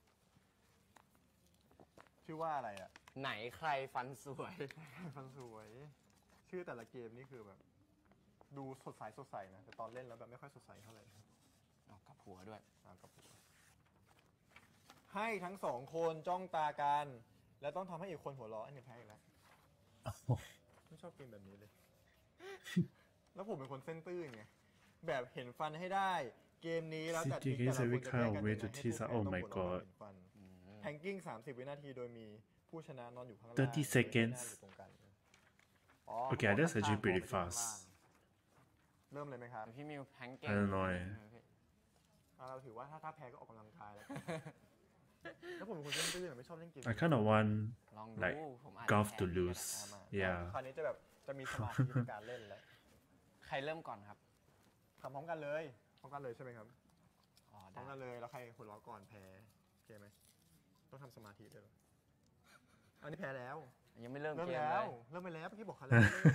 ชื่อว่าอะไรอ่ะไหนใครฟันสวยฟันสวย ชื่อแต่ละเกมนี่คือแบบ ดูสดใสนะแต่ตอนเล่นแล้วแบบไม่ค่อยสดใสเท่าไหร่เอากับหัวด้วยกับผมให้ทั้งสองคนจ้องตากัน แล้วต้องทำให้อีกคนหัวเราะอันนี้แพ้อีกแล้วไม่ชอบเกมแบบนี้เลย แล้วผมเป็นคนเส้นตื้นไงแบบเห็นฟันให้ได้เกมนี้แล้วแต่ทิกแต่ละคนจะแพ้กันยังไงให้ผู้แพ้ต้องหัวเราะเห็นฟันแพงกิ้ง30 วินาทีโดยมีผู้ชนะนอนอยู่ข้างล่าง 30 seconds อยู่ตรงกลาง Okay, that's actually pretty fast เริ่มเลยไหมครับพี่มิวแพงเก่ง I don't know เราถือว่าถ้าแพ้ก็ออกกำลังกายแล้ว แล้วผมเป็นคนเล่นตื้นไม่ชอบเล่นเกม I kind of want ลอง like ดูผมอาจจะ golf แพ้ to พี่ก็ได้ lose ค yeah ราวนี้จะมีสมาธิในการเล่นแล้วใครเริ่มก่อนครับทำพร้อมกันเลยพร้อมกันเลยใช่ไหมครับอ๋อพร้ได้อมกันเลยแล้วใครหัวเราะก่อนแพ้โอเคไหมต้องทำสมาธิด้วยเหรออันนี้แพ้แล้วยังไม่เริ่มเริ่มเกมแล้เลวย เริ่มไปแล้วเมื่อกี้บอกเขาแล้ว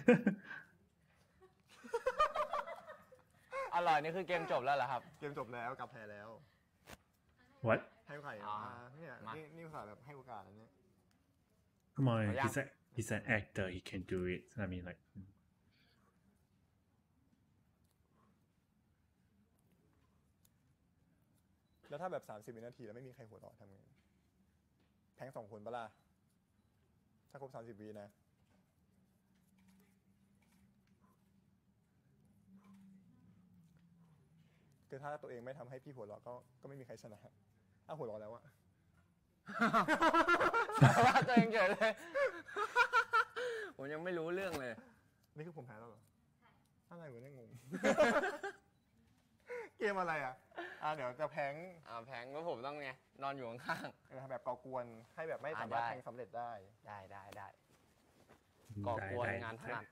อร่อยนี่คือเกมจบแล้วเหรอครับเกมจบแล้วกับแพ้แล้ว what ให้โอกาสอ๋อเนี่ยมานี่อุตส่าห์แบบให้โอกาสอันนี้ come on yeah. he's an actor he can do it I mean like แล้วถ้าแบบ30 วินาทีแล้วไม่มีใครหัวเราะทำไงแพ้ง2 คนปะล่ะถ้าครบ30 วินะคือถ้าตัวเองไม่ทำให้พี่หัวเราะก็ไม่มีใครชนะหัวเราะแล้วอะว่าตัวเองเฉยเลย ผมยังไม่รู้เรื่องเลยนี่คือผมแพ้แล้วเหรออะไรวะเนี่ยง ง เกมอะไรอ่ะเดี๋ยวจะแพงแพงว่าผมต้องไงนอนอยู่ข้างแบบก่อกวนให้แบบไม่สามารถได้แทงสำเร็จได้ๆได้ก่อกวนงานถนัด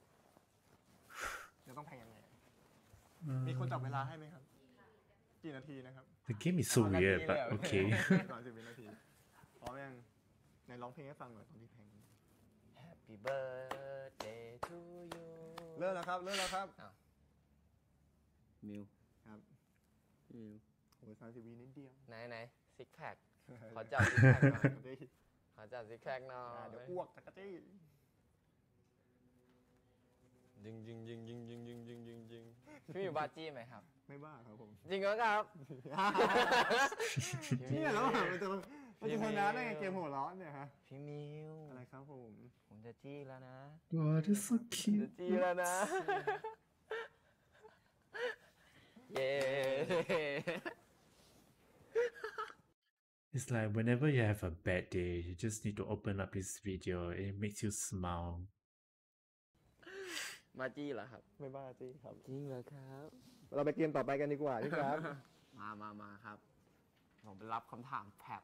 จะต้องแพงยังไงมีคนจับเวลาให้ไหมครับกี่นาทีนะครับ the game is so weird but okay 30 วินาทีพร้อมยังไหนร้องเพลงให้ฟังหน่อยตอนที่แพง Happy birthday to you เริ่มแล้วครับมิวครับมิวโอ้ย30 วินิดเดียวไหนซิกแพคขอจับซิกแพคหน่อยขอจับซิกแพคหน่อยเดี๋ยวอ้วกตะกะจี้ยิงพี่มิวบาจี้ไหมครับไม่บ้าครับผมจริงเหรอครับเนี่ยแล้วมันจะชนะได้ไงเกมหัวร้อนเนี่ยฮะพี่มิวอะไรครับผมผมจะจี้แล้วนะ wow that's so จะ cute จี้แล้วนะ เย้ it's like whenever you have a bad day you just need to open up this video and it makes you smile มาจี้เหรอครับไม่บ้าจี้ครับจริงเหรอครับเราไปเกมต่อไปกันดีกว่าพี่ครับมาครับ ผมไปรับคำถามแพบ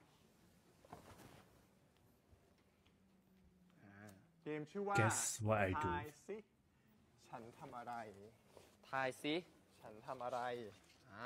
เกมชื่อว่า Guess what I do ทายสิฉันทำอะไรทายซิฉันทำอะไรอ่า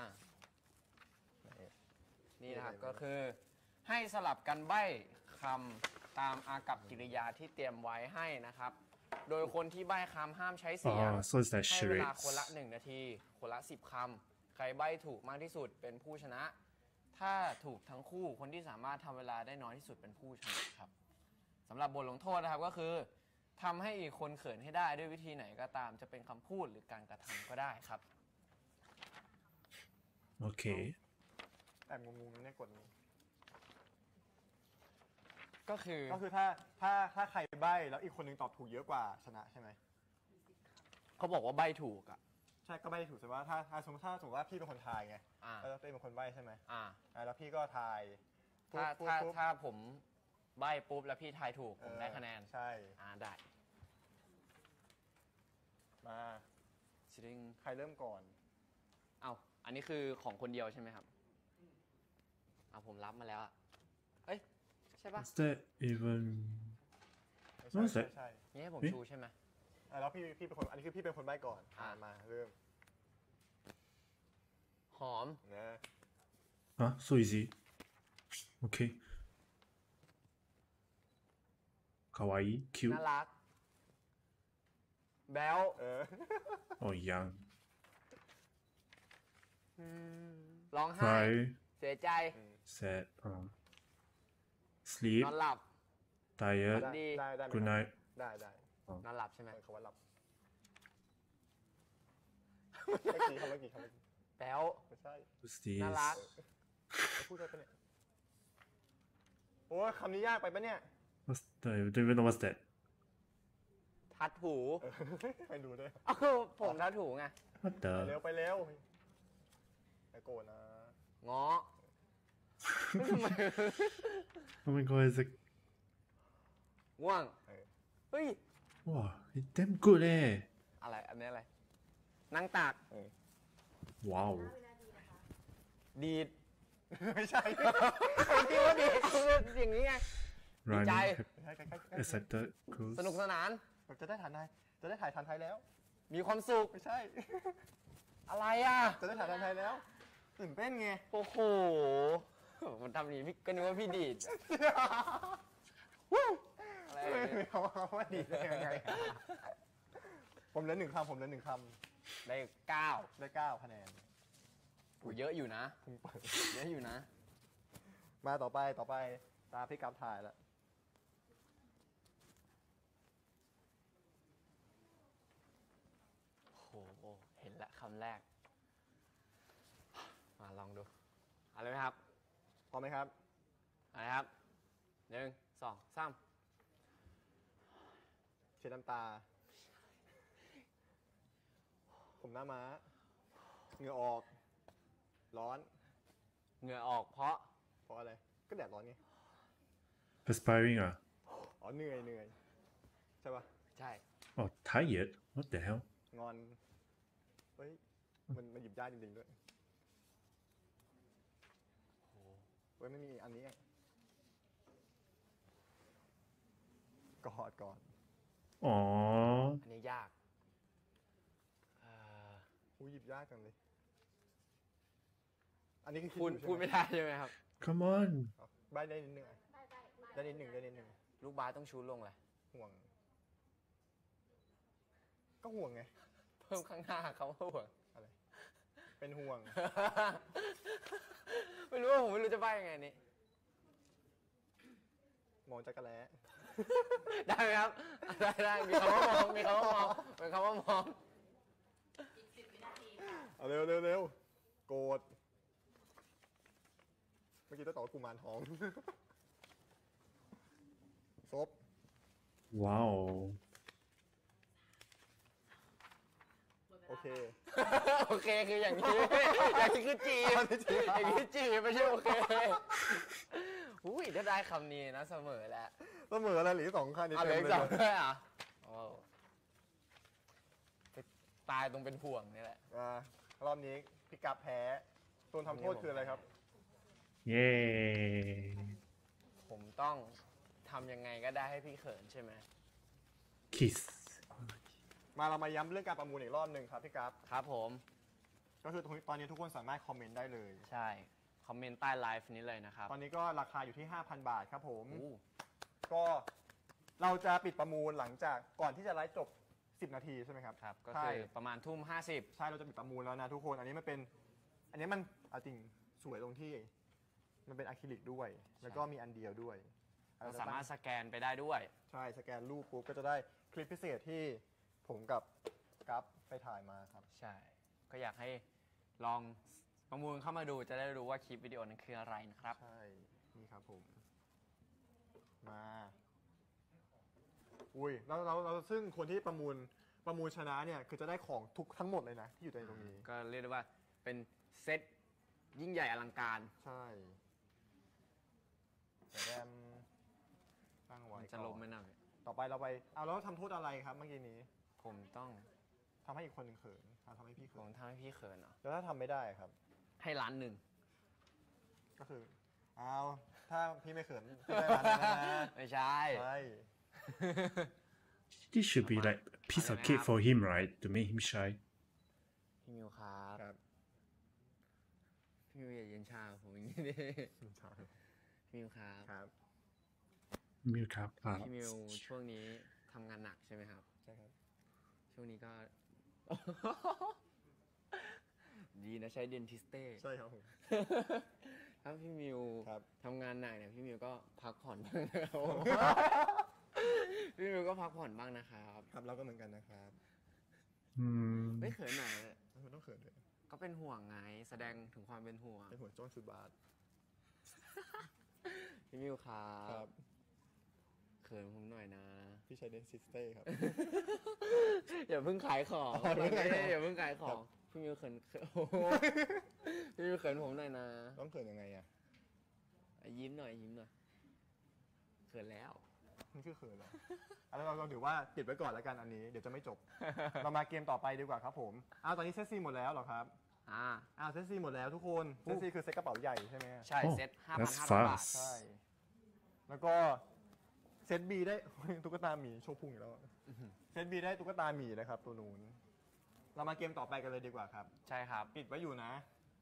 นี่นะครับก็คือให้สลับกันใบ้คำตามอากัปกิริยาที่เตรียมไว้ให้นะครับ โดยคนที่ใบ้คำห้ามใช้เสียง oh so it's like ให้เวลา charades คนละ1 นาที คนละ10 คำใครใบ้ถูกมากที่สุดเป็นผู้ชนะ ถ้าถูกทั้งคู่คนที่สามารถทำเวลาได้น้อยที่สุดเป็นผู้ชนะครับสำหรับบทลงโทษนะครับก็คือทำให้อีกคนเขินให้ได้ด้วยวิธีไหนก็ตามจะเป็นคำพูดหรือการกระทำก็ได้ครับโอเคแอบงงๆเนี่ยกดนี้ก็คือก็คือถ้าใครใบ้แล้วอีกคนนึงตอบถูกเยอะกว่าชนะใช่ไหมเขาบอกว่าใบ้ถูกอ่ะใช่ก็ใบ้ถูกใช่ว่าถ้าสมมติว่าพี่เป็นคนทายไงอ่าแล้วเต้เป็นคนใบ้ใช่ไหมอ่าแล้วพี่ก็ทายถ้าผมใบ้ปุ๊บแล้วพี่ทายถูกผมได้คะแนนใช่ได้มาชิริงใครเริ่มก่อนเอาอันนี้คือของคนเดียวใช่ไหมครับเอาผมรับมาแล้วอะเอ้ยใช่ปะ Is that even ใช่ใช่ใช่นี่ให้ผมชูใช่ไหมแล้วพี่เป็นคนอันนี้คือพี่เป็นคนใบ้ก่อนมาเริ่มหอมนะ Huh? So easy. Okay. Kawaii, cute, น่ารัก แบ๊ว or young. ร้องไห้ Cry, เสียใจ sad, sleep, นอนหลับ tired, ดีได้ good night. ได้นอนหลับใช่ไหมคำว่าหลับเมื่อกี้แบ๊วไม่ใช่ What's this? น่ารักพูดได้ปะเนี่ยโอ้ยคำนี้ยากไปปะเนี่ย What's that? I don't even know what's that. ทัดหูไปดูด้วยเอ้าผมทัดหูไง What ไปเร็ the? วไอโกรธนะง้อ Oh my god, it's like, ง่วง เฮ้ย wow, it's damn good eh. อะไร อันนี้อะไร นั่งตาก Wow. ดีดไม่ใช่ที่ว่าดีดคืออย่างนี้ไง ดีใจ Rhyming, ใช่ใกล้ excited, cool. สนุกสนานจะได้ถ่ายทันไทยแล้วมีความสุขไม่ใช่อะไรอ่ะจะได้ถ่ายทันไทยแล้วตื่นเต้นไงโอ้โห มันทำอย่างนี้พี่ก็นึกว่าพี่ดีดอะไรอย่างเงี้ยไม่เอาว่าดีได้ยังไงผมเหลือหนึ่งคำได้เก้าได้9คะแนนโอ้เยอะอยู่นะ เยอะอยู่นะมาต่อไปตาพี่กั๊บถ่ายแล้วโอ้โห เห็นละคำแรก มาลองดูเอาเลยไหมครับพร้อมไหมครับเอาเลยครับ1 2 3 เช็ดน้ำตา ผมหน้าม้าเหงื่อออก ร้อนเหงื่อออกเพราะเพราะอะไร ก็แดดร้อนไง Perspiring, อ๋อเหนื่อยใช่ปะใช่ Oh, tired? What the hell? งอน เฮ้ย มันหยิบยากจริงๆด้วยเฮ้ยไม่มีอันนี้ไงกอดก่อน Aww. อันนี้ยากเอ่อหยิบยากจังเลย อันนี้คือคิพูดอยู่ใช่หพูดไม่ได้ใช่ไหมครับ Come on. ใบได้นิดนึงอะได้นิดหนึ่งลูกบาสต้องชูลงเลยห่วง ก็ห่วงไงเพิ่มข้างหน้าเขาว่าห่วงอะไร เป็นห่วงไม่รู้ว่าผมไม่รู้จะใบ้ยังไงนี่มองจักรแล้ได้ไหมครับ ได้มีคำว่ามองมีคำว่ามองเป็นคำว่ามองเอาเร็ว โกรธ เมื่อกี้ต้องตอบว่ากุมารทอง ซบ Wow. โอเคโอเคคืออย่างนี้ อย่างนี้คือจีบอย่างนี้จีบไม่ใช่โอเคอุ้ยถ้าได้คำนี้นะเสมอแล้วเสมออะไรหรือ2 คันนี่เอาเต็เลยมเลยสองด้วยอ่ะโอ้ไปตายตรงเป็นห่วงนี่แหละรอบนี้พี่กั๊บแพ้ตัวทำโทษคืออะไรครับ Yay. ผมต้องทำยังไงก็ได้ให้พี่เขินใช่ไหม Kiss. เรามาย้ำเรื่องการประมูลอีกรอบหนึ่งครับพี่กั๊บครับผมก็คือตอนนี้ทุกคนสามารถคอมเมนต์ได้เลยใช่ คอมเมนต์ใต้ไลฟ์นี้เลยนะครับตอนนี้ก็ราคาอยู่ที่ 5,000 บาทครับผมอู้ก็เราจะปิดประมูลหลังจากก่อนที่จะไลฟ์จบ 10 นาทีใช่ไหมครับครับ ก็ใช่คือประมาณทุ่ม 50 ใช่เราจะปิดประมูลแล้วนะทุกคน อันนี้มันเป็นอันนี้มันเอาจริงสวยตรงที่มันเป็นอะคริลิกด้วย แล้วก็มีอันเดียวด้วยเราสามารถสแกนไปได้ด้วยใช่สแกนรูปปุ๊บก็จะได้คลิปพิเศษที่ผมกับกัฟไปถ่ายมาครับใช่ ก็อยากให้ลองประมูลเข้ามาดูจะได้รู้ว่าคลิปวิดีโอนั้นคืออะไรนะครับใช่ นี่ครับผม มา อุ้ยเราซึ่งคนที่ประมูลชนะเนี่ย คือจะได้ของทั้งหมดเลยนะ ที่อยู่ในตรงนี้ก็เรียกได้ว่าเป็นเซตยิ่งใหญ่อลังการใช่แต่แรมตั้งไว้มันจะลมไหมนะต่อไปเราไป เอาแล้วทำโทษอะไรครับเมื่อกี้นี้ผมต้องทำให้อีกคนหนึ่งเขินทำให้พี่ผเขิมนทำให้พี่เขินเหรอแล้วถ้าทำไม่ได้ครับให้ล้านหนึ่งก็คือ เอาถ้าพี่ไม่เขินพี่ได้ร้านนั้นนะไม่ใช่ใช่ This should be like a piece of cake for him, right? To make him shy. พี่มิวครับครับพี่มิวอย่าเย็นชาผมอย่างนี้ดิพี่มิวครับครับ Milk up. พี่มิวช่วงนี้ทำงานหนักใช่ไหมครับใช่ครับช่วงนี้ก็ ดีนะใช้เดนทิสเต้ใช่ครับผมถ้าพี่มิวครับทำงานหนักเนี่ยพี่มิวก็พักผ่อนบ้างนะครับผม พี่มิวก็พักผ่อนบ้างนะครับครับเราก็เหมือนกันนะครับไม่เขินหน่อยมันต้องเขินด้วยก็เป็นห่วงไงแสดงถึงความเป็นห่วงเป็นหัวจ้องชุดบาสพี่มิวครัครับ บเขินผมหน่อยนะพี่ใช้เดนซิสเต้ครับอย่าเพิ่งขายของอ๋ออย่าเพิ่งขายของอย่าเพิ่งขายของพี่มิวเขินโอ้โหพี่มิวเขินผมหน่อยนะต้องเขินยังไงอ่ะยิ้มหน่อยยิ้มหน่อยเขินแล้วมันคือเขินเหรออันนั้นเราถือว่าติดไว้ก่อนแล้วกันอันนี้ เดี๋ยวจะไม่จบ เรามาเกมต่อไปดีกว่าครับผมอ้าวตอนนี้เซตซีหมดแล้วเหรอครับ อ้าวเซตซีหมดแล้วทุกคน เซตซีคือเซตกระเป๋าใหญ่ใช่ไหมใช่ Oh, เซ็ต that's 5,500 บาท fast. ใช่ แล้วก็เซตบีได้ ตุ๊กตาหมีโชว์พุงอีกแล้วอะเซตบีได้ตุ๊กตาหมีนะครับตัวนู้น เรามาเกมต่อไปกันเลยดีกว่าครับใช่ครับปิดไว้อยู่นะ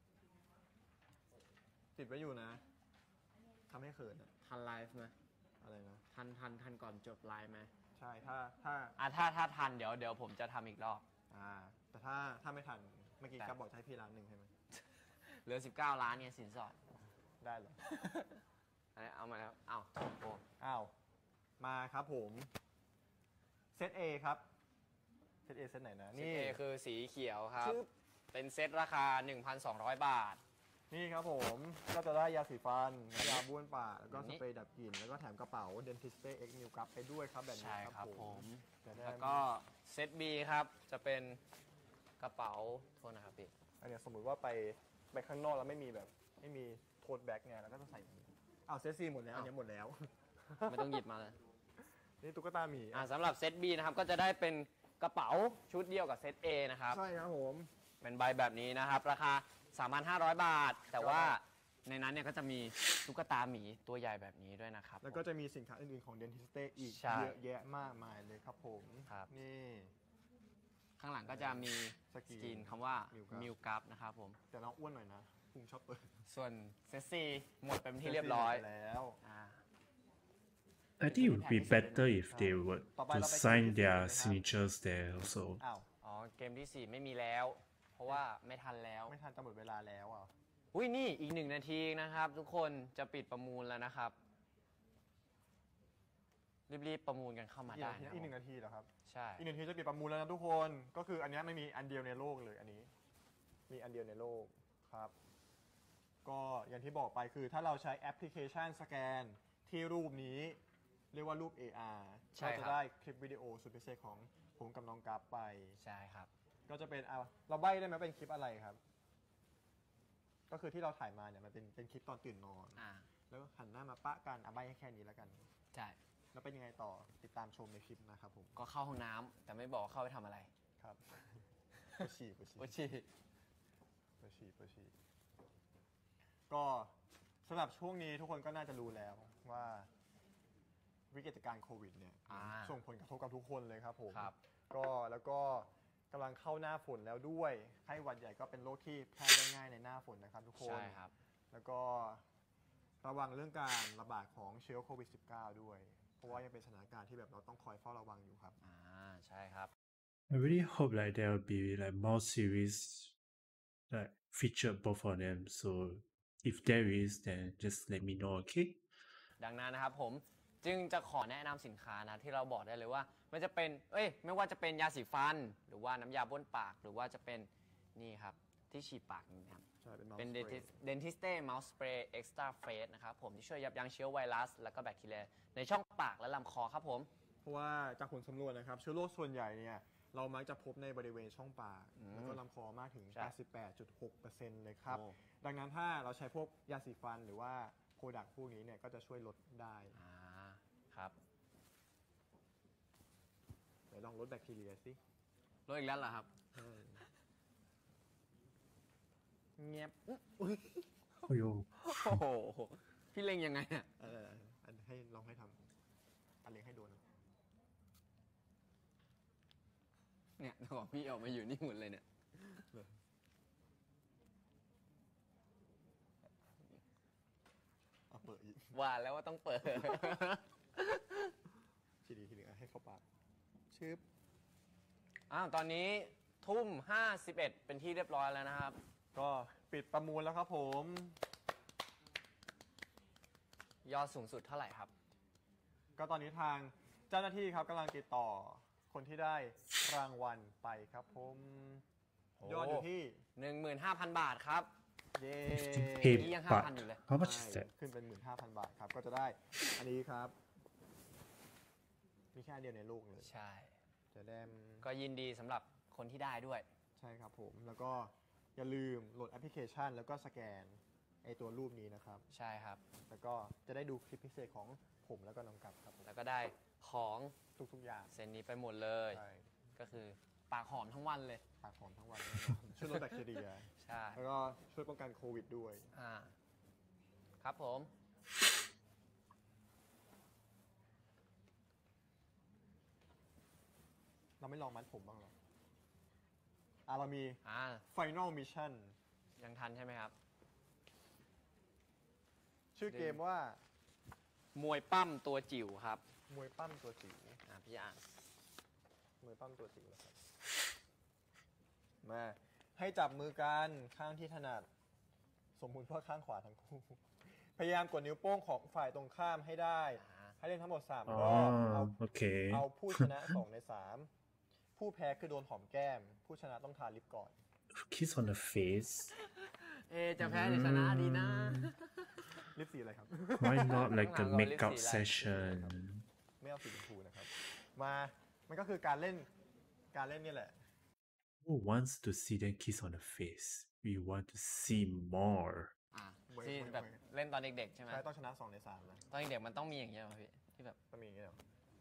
ติดไว้อยู่นะทำให้เขินอะทันไลฟ์ไหมอะไรนะทันก่อนจบไลฟ์ไหมใช่ถ้าถ้าทันเดี๋ยวผมจะทำอีกรอบแต่ถ้าไม่ทันเมื่อกี้ได้กับบอกจะให้พี่ร้านหนึ่งใช่ไหมเหลือ 19 ล้านเนี่ยสินสอดได้เหรอเอามาแล้วเอ้าโอ้อ้าว มาครับผม เซต A ครับ เซต A เซตไหนนะนี่คือสีเขียวครับชื่อเป็นเซตราคา 1,200 บาทนี่ครับผม ก็จะได้ยาสีฟันน้ำยาบ้วนปากแล้วก็อันสนี้เปรย์ดับกลิ่น แล้วก็แถมกระเป๋า Dentiste X New กลับไปด้วยครับแบบนี้ใช่ครับผมจะได้แล้วก็เซต B ครับ จะเป็นกระเป๋าโทษนะครับพี่อันเนี้ยสมมุติว่าไปข้างนอกแล้วไม่มีโทษแบ็กเนี่ยแล้วก็ต้องใส่อย่างนี้อ้าวเซต C หมดแล้วอันนี้หมดแล้วไม่ต้องหยิบมาเลยนี่ตุ๊กตาหมีสำหรับเซต B นะครับ ก็จะได้เป็นกระเป๋าชุดเดียวกับเซต A นะครับใช่ครับผมเป็นใบแบบนี้นะครับ ราคา 3,500 บาท แต่ว่าในนั้นเนี่ยก็จะมีตุ๊กตาหมีตัวใหญ่แบบนี้ด้วยนะครับแล้วก็จะมีสินค้าอื่นๆของ Dentiste อีกใช่เยอะแยะมากมายเลยครับผมครับนี่ข้างหลังก็จะมีสสกรีนกรีนคำว่า Milk มิวกั p นะครับผมแต่น้องอ้วนหน่อยนะพุงชอบเปิดส่วนเซต C หมดเป็นที่เรียบร้อยเสจแล้วอ่า I think it would be better if they were to sign their signatures there also. อ้าวอ๋อ เกมที่ 4 ไม่มีแล้ว เพราะว่าไม่ทันแล้วไม่ทันจะหมดเวลาแล้วอ่ะอุ้ยนี่อีก1 นาทีนะครับ ทุกคนจะปิดประมูลแล้วนะครับ รีบๆประมูลกันเข้ามาได้นะอีกหนึ่งนาทีเหรอครับใช่อีกหนึ่งนาทีจะปิดประมูลแล้วนะทุกคน ก็คืออันเนี้ยไม่มีอันเดียวในโลกเลยอันนี้ มีอันเดียวในโลกครับ ก็อย่างที่บอกไปคือถ้าเราใช้แอปพลิเคชันสแกนที่รูปนี้เรียกว่ารูป AR ใช่เราคจะรับได้คลิปวิดีโอสุดพิเศษของผมกับน้องกัฟไปใช่ครับก็จะเป็นเราใบ้ได้ไหมเป็นคลิปอะไรครับ ก็คือที่เราถ่ายมาเนี่ยมันเป็นคลิปตอนตื่นนอนอ่าแล้วก็หันหน้ามาปะกันใบ้ให้แค่นี้แล้วกันใช่แล้วเป็นยังไงต่อติดตามชมในคลิปนะครับผมก็เข้าห้องน้ำแต่ไม่บอกว่าเข้าไปทำอะไรครับปวดฉี่ปวดฉี่โอชีปวดฉี่ปวดฉี่ก็สำหรับช่วงนี้ทุกคนก็น่าจะรู้แล้วว่าวิกฤตการณ์โควิดเนี่ยส่งผลกระทบกับทุกคนเลยครับผมครับก็แล้วก็กำลังเข้าหน้าฝนแล้วด้วยไข้หวัดใหญ่ก็เป็นโรคที่แพร่ได้ง่ายในหน้าฝนนะครับทุกคนใช่ครับแล้วก็ระวังเรื่องการระบาดของเชื้อโควิด -19 ด้วย เพราะว่ายังเป็นสถานการณ์ที่แบบเราต้องคอยเฝ้าระวังอยู่ครับใช่ครับ I really hope like there will be like more series like feature both of them. So if there is, then just let me know, okay? ดังนั้นนะครับผมจึงจะขอแนะนำสินค้านะที่เราบอกได้เลยว่ามันจะเป็นไม่ว่าจะเป็นยาสีฟัน หรือว่าน้ำยาบ้วนปาก หรือว่าจะเป็นนี่ครับที่ฉีดปากนี่ครับใช่เป็นเป็น mouse spray Dentiste Mouth Spray Extra Fresh นะครับผมที่ช่วยยับยั้งเชื้อไวรัส และก็แบคทีเรียในช่องปากและลำคอครับผมเพราะว่าจากผลสำรวจนะครับเชื้อโรคส่วนใหญ่เนี่ยเรามักจะพบในบริเวณช่องปาก แล้วก็ลำคอมากถึงใช่ 88.6% เลยครับโอ้ดังนั้นถ้าเราใช้พวกยาสีฟันหรือว่าโปรดักต์พวกนี้เนี่ยก็จะช่วยลดได้ครับเดี๋ยวลองลดแบคทีเรียสิลดอีกแล้วเหรอครับเงียบ Oh yo. โอ้โหพี่เล็งยังไงเนี่ยให้ลองให้ทำอันเล็งให้โดนเนี่ยของพี่ออกมาอยู่นี่หมดเลยเนี่ยเอาเปิดอีกว่าแล้วว่าต้องเปิดทีดีทีหนึ่งให้เข้าปากชืบตอนนี้ทุ่ม51เป็นที่เรียบร้อยแล้วนะครับก็ปิดประมูลแล้วครับผมยอดสูงสุดเท่าไหร่ครับก็ตอนนี้ทางเจ้าหน้าที่ครับกำลังติดต่อคนที่ได้รางวัลไปครับผมโอ้ยอดอยู่ที่ 15,000 บาทครับเย้ Hey, Yang but 5,000อยู่เลย how much is ใช่ that? ขึ้นเป็น 15,000 บาทครับ ก็จะได้อันนี้ครับ มีแค่อันเดียวในโลกเลยใช่จะได้ก็ยินดีสำหรับคนที่ได้ด้วยใช่ครับผม แล้วก็อย่าลืมโหลดแอปพลิเคชัน แล้วก็สแกนไอตัวรูปนี้นะครับใช่ครับแล้วก็จะได้ดูคลิปพิเศษของผมแล้วก็น้องกับครับผมแล้วก็ได้ของทุกๆอย่างเซนนี้ไปหมดเลยใช่ก็คือปากหอมทั้งวันเลยปากหอมทั้งวันแน่นอนช่วยลดแบคทีเรียใช่แล้วก็ช่วยป้องกันโควิดด้วยครับผมเราไม่ลองมัดผมบ้างเหรอเรามี Final Mission ยังทันใช่ไหมครับชื่อเกมว่ามวยปั้มตัวจิ๋วครับมวยปั้มตัวจิ๋วพี่อ่านมวยปั้มตัวจิ๋วนะครับ มาให้จับมือกันข้างที่ถนัด สมมุติว่าข้างขวาทั้งคู่ พยายามกดนิ้วโป้งของฝ่ายตรงข้ามให้ได้ ให้เล่นทั้งหมด3รอบเอา okay. เอาผู้ชนะ 2 ใน 3 ผู้แพ้คือโดนหอมแก้ม ผู้ชนะต้องทาลิปก่อน Kiss on the face. จะแพ้หรือชนะดีนะลิปสีอะไรครับ Why not like a ข้างหลังเรา makeup ลิปสีอะไร session? ไม่เอาสีชมพูนะครับ มามันก็คือการเล่นนี่แหละ Who wants to see them kiss on the face? We want to see more. ที่แบบเล่นตอนเด็กๆใช่ไหมใช่ต้องชนะ 2 ใน 3 นะตอนเด็กๆมันต้องมีอย่างเงี้ยป่ะพี่ที่แบบต้องมีอย่างนี้เหรอ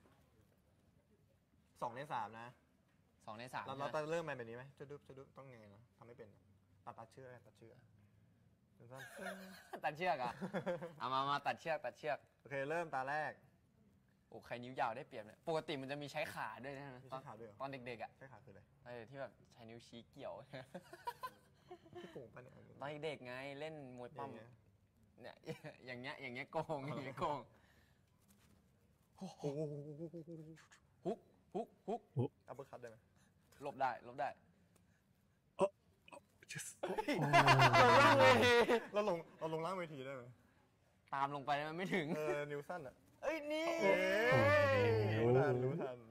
2 ใน 3 นะ 2 ใน 3 เราจะเริ่มแบบนี้ไหมจะดุต้องไงนะทำไม่เป็นตัดเชือกตัดเชือกสั้นตัดเชือกอ่ะ เอามาตัดเชือกๆโอเคเริ่มตาแรกโอ้ใครนิ้วยาวได้เปรียบเนี่ยปกติมันจะมีใช้ขาด้วยนะมีใช้ขาด้วยเหรอตอนเด็กๆอ่ะใช้ขาคืออะไรที่แบบใช้นิ้วชี้เกี่ยวที่โกงปะเนี่ยตอนเด็กไงเล่นมวยปั้มอย่างเงี้ยเนี่ย อย่างเงี้ยโกงอย่างเงี้ยโกงโอ้โหฮุกอัปเปอร์คัตได้ไหมหลบได้ Just เราลงล่างเวทีได้ไหมตามลงไปมันไม่ถึงนิวสั้นอ่ะเอ้ยนี่รู้ทัน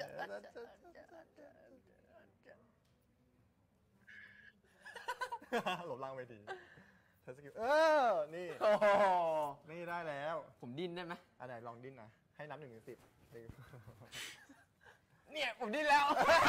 หลบล่างเวทีเทสกิลนี่โอ้โหนี่ได้แล้วผมดิ้นได้ไหมอันไหนลองดิ้นนะให้นับ1 ถึง 10 เนี่ยผมดิ้นแล้ว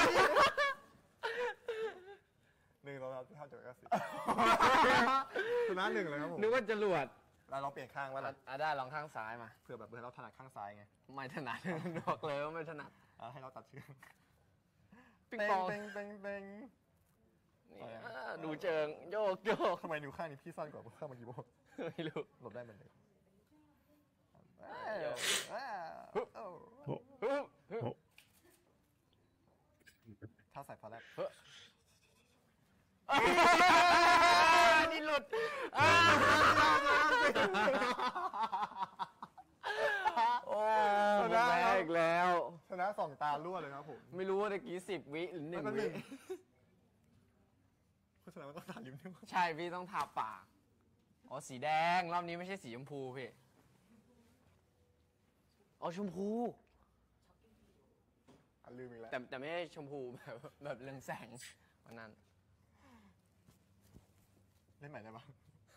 1เราที่เข้าจาก10ชนะ1เลยครับผมนึกว่าจรวดเราลองเปลี่ยนข้างว่าล่ะได้ลองข้างซ้ายมาเผื่อเราถนัดข้างซ้ายไงไม่ถนัด บอกเลยว่าไม่ถนัดให้เราตัดเชือกปิงปองเต็งนี่ดูเจิงโยกทำไมนิ้วข้างนี้พี่สั้นกว่าข้างเมื่อกี้บอกไม่รู้หลบได้เหมือนเดิม ถ้าใส่พอแรกนี่หลุดโอ้ชนะอีกแล้วชนะ2 ตารั่วเลยครับผมไม่รู้ว่าตะกี้10 วิหรือ1 วิโฆษณามันต้องทาลิปด้วยใช่พี่ต้องทาปากอ๋อสีแดงรอบนี้ไม่ใช่สีชมพูพี่อ๋อชมพูลืมอีกแล้วแต่ไม่ใช่ชมพูแบบเรืองแสงวันนั้นเล่นใหม่ได้ปะ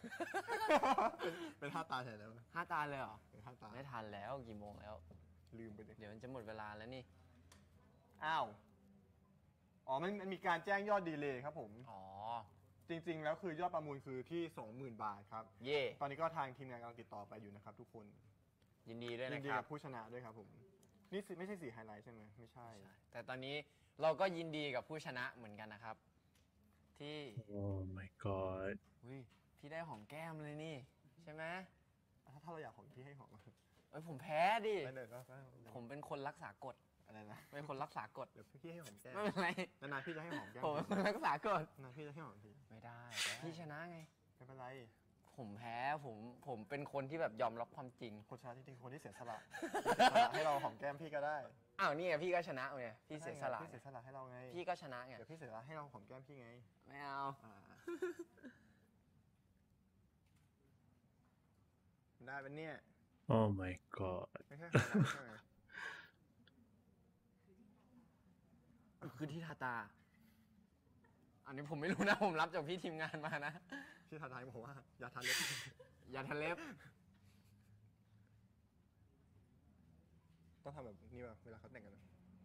เป็นท่าตาแทนได้ปะ 5 ตาเลยเหรอเป็นท่าตาไม่ทันแล้วกี่โมงแล้วลืมไปเลยเดี๋ยวมันจะหมดเวลาแล้วนี่ อ้าวอ๋อมันมีการแจ้งยอดดีเลย์ครับผมอ๋อจริง ๆ แล้วคือยอดประมูลคือที่ 20,000 บาทครับเย่ตอนนี้ก็ทางทีมงานกำลังติดต่อไปอยู่นะครับทุกคนยินดีด้วยยินะนดีครักับ บผู้ชนะด้วยครับผม นี่ไม่ใช่สีไฮไลท์ใช่ไหมไม่ใช่ใช่แต่ตอนนี้เราก็ยินดีกับผู้ชนะเหมือนกันนะครับ ที่ Oh my god อุ้ยพี่ได้หอมแก้มเลยนี่ ใช่ไหมถ้าเราอยากของที่ให้ของเอ้ยผมแพ้ดิไปเลยก็ผมเป็นคนรักษากฎอะไรนะเป็นคนรักษากฎเดี๋ยวพี่ให้หอมแก้มไม่เป็นไรนานๆพี่จะให้หอมแก้มผมเป็นคนรักษากฎนานๆพี่จะให้หอมทีไม่ได้พี่ชนะไงไม่เป็นไรผมแพ้ผมเป็นคนที่แบบยอมรับความจริงคนชนะจริงๆคนที่เสียสละ ให้เราหอมแก้มพี่ก็ได้อ้าวนี่ไงพี่ก็ชนะไงพี่เสียสละพี่เสียสละให้เราไงพี่ก็ชนะไงเดี๋ยวพี่เสียสละให้เราหอมแก้มพี่ไงไม่เอาอ่าได้เป็นเนี่ย Oh my god ไม่ใช่ของเราใช่ไหมคือที่ทาตา อันนี้ผมไม่รู้นะ ผมรับจากพี่ทีมงานมานะที่ทาทายบอกว่าอย่าทาเล็บอย่าทะเล็บต้องทำแบบนี้ป่ะเวลาเขาแต่งกัน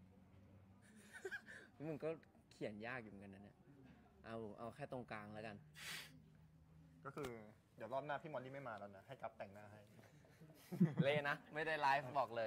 มึงก็เขียนยากอยู่เหมือนกันนะเนี่ย เอาแค่ตรงกลางแล้วกันก็คือเดี๋ยวรอบหน้าพี่มอลลี่ไม่มาแล้วนะให้กับแต่งหน้าให้เละนะ ไม่ได้ไลฟ์บอกเลย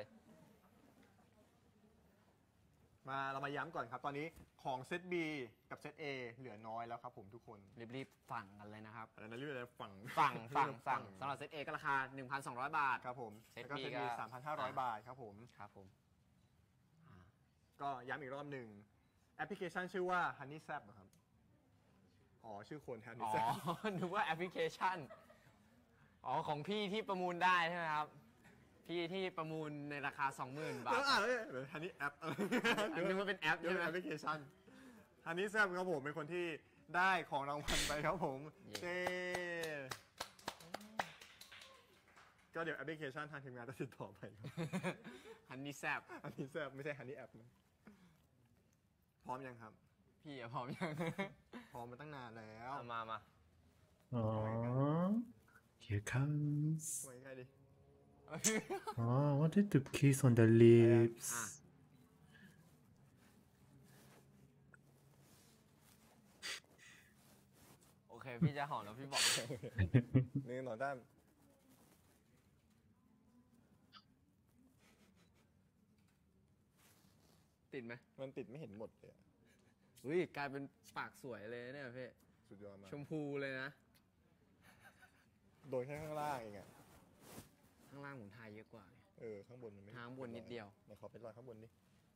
เรามาย้ำก่อนครับ ตอนนี้ของเซต B กับเซต A เหลือน้อยแล้วครับผมทุกคนรีบๆฝั่งกันเลยนะครับอะไรนะเรียกอะไรฝั่งฝั่งสำหรับเซต A ก็ราคา 1,200 บาทครับผมเซตแล้วก็ B เซต B ก็ 3,500 บาทครับผมครับผมอ่าก็ย้ำอีกรอบหนึ่งแอปพลิเคชันชื่อว่า Honey Zap ครับ อ๋อ ชื่อคน Honey อ๋อ Zap นึกว่าแอปพลิเคชัน อ๋อ ของพี่ที่ประมูลได้ใช่ไหมครับ พี่ที่ประมูลในราคา 20,000 บาทแล้วอ่านเลยเดี๋ยว Honey App อันนึกว่าเป็นแอปเดี๋ยวใช่ไหมแอปพลิเคชัน Honey Zap ครับผมเป็นคนที่ได้ของรางวัลไปครับผมเย้เย้ก็เดี๋ยวแอปพลิเคชันทางทีมงานจะติดต่อไปครับฮันนี่แซบ Honey Zap ไม่ใช่ Honey App นะพร้อมยังครับพี่อะพร้อมยังพร้อมมาตั้งนานแล้วเอามา Oh, here comes. ไว้ใกล้ดิ Oh, I wanted to kiss on the lips. อ่ะ โอเค พี่จะหอมแล้วพี่บอกเลยนี่หนอนด้านติดไหมมันติดไม่เห็นหมดเลยอะอุ้ยกลายเป็นปากสวยเลยเนี่ยพี่สุดยอดมากชมพูเลยนะโดนแค่ข้างล่างเองอะข้างล่างผมทายเยอะกว่าข้างบนมันไม่ข้างบนนิดเดียวไหนขอเป็นรอยข้างบนดิ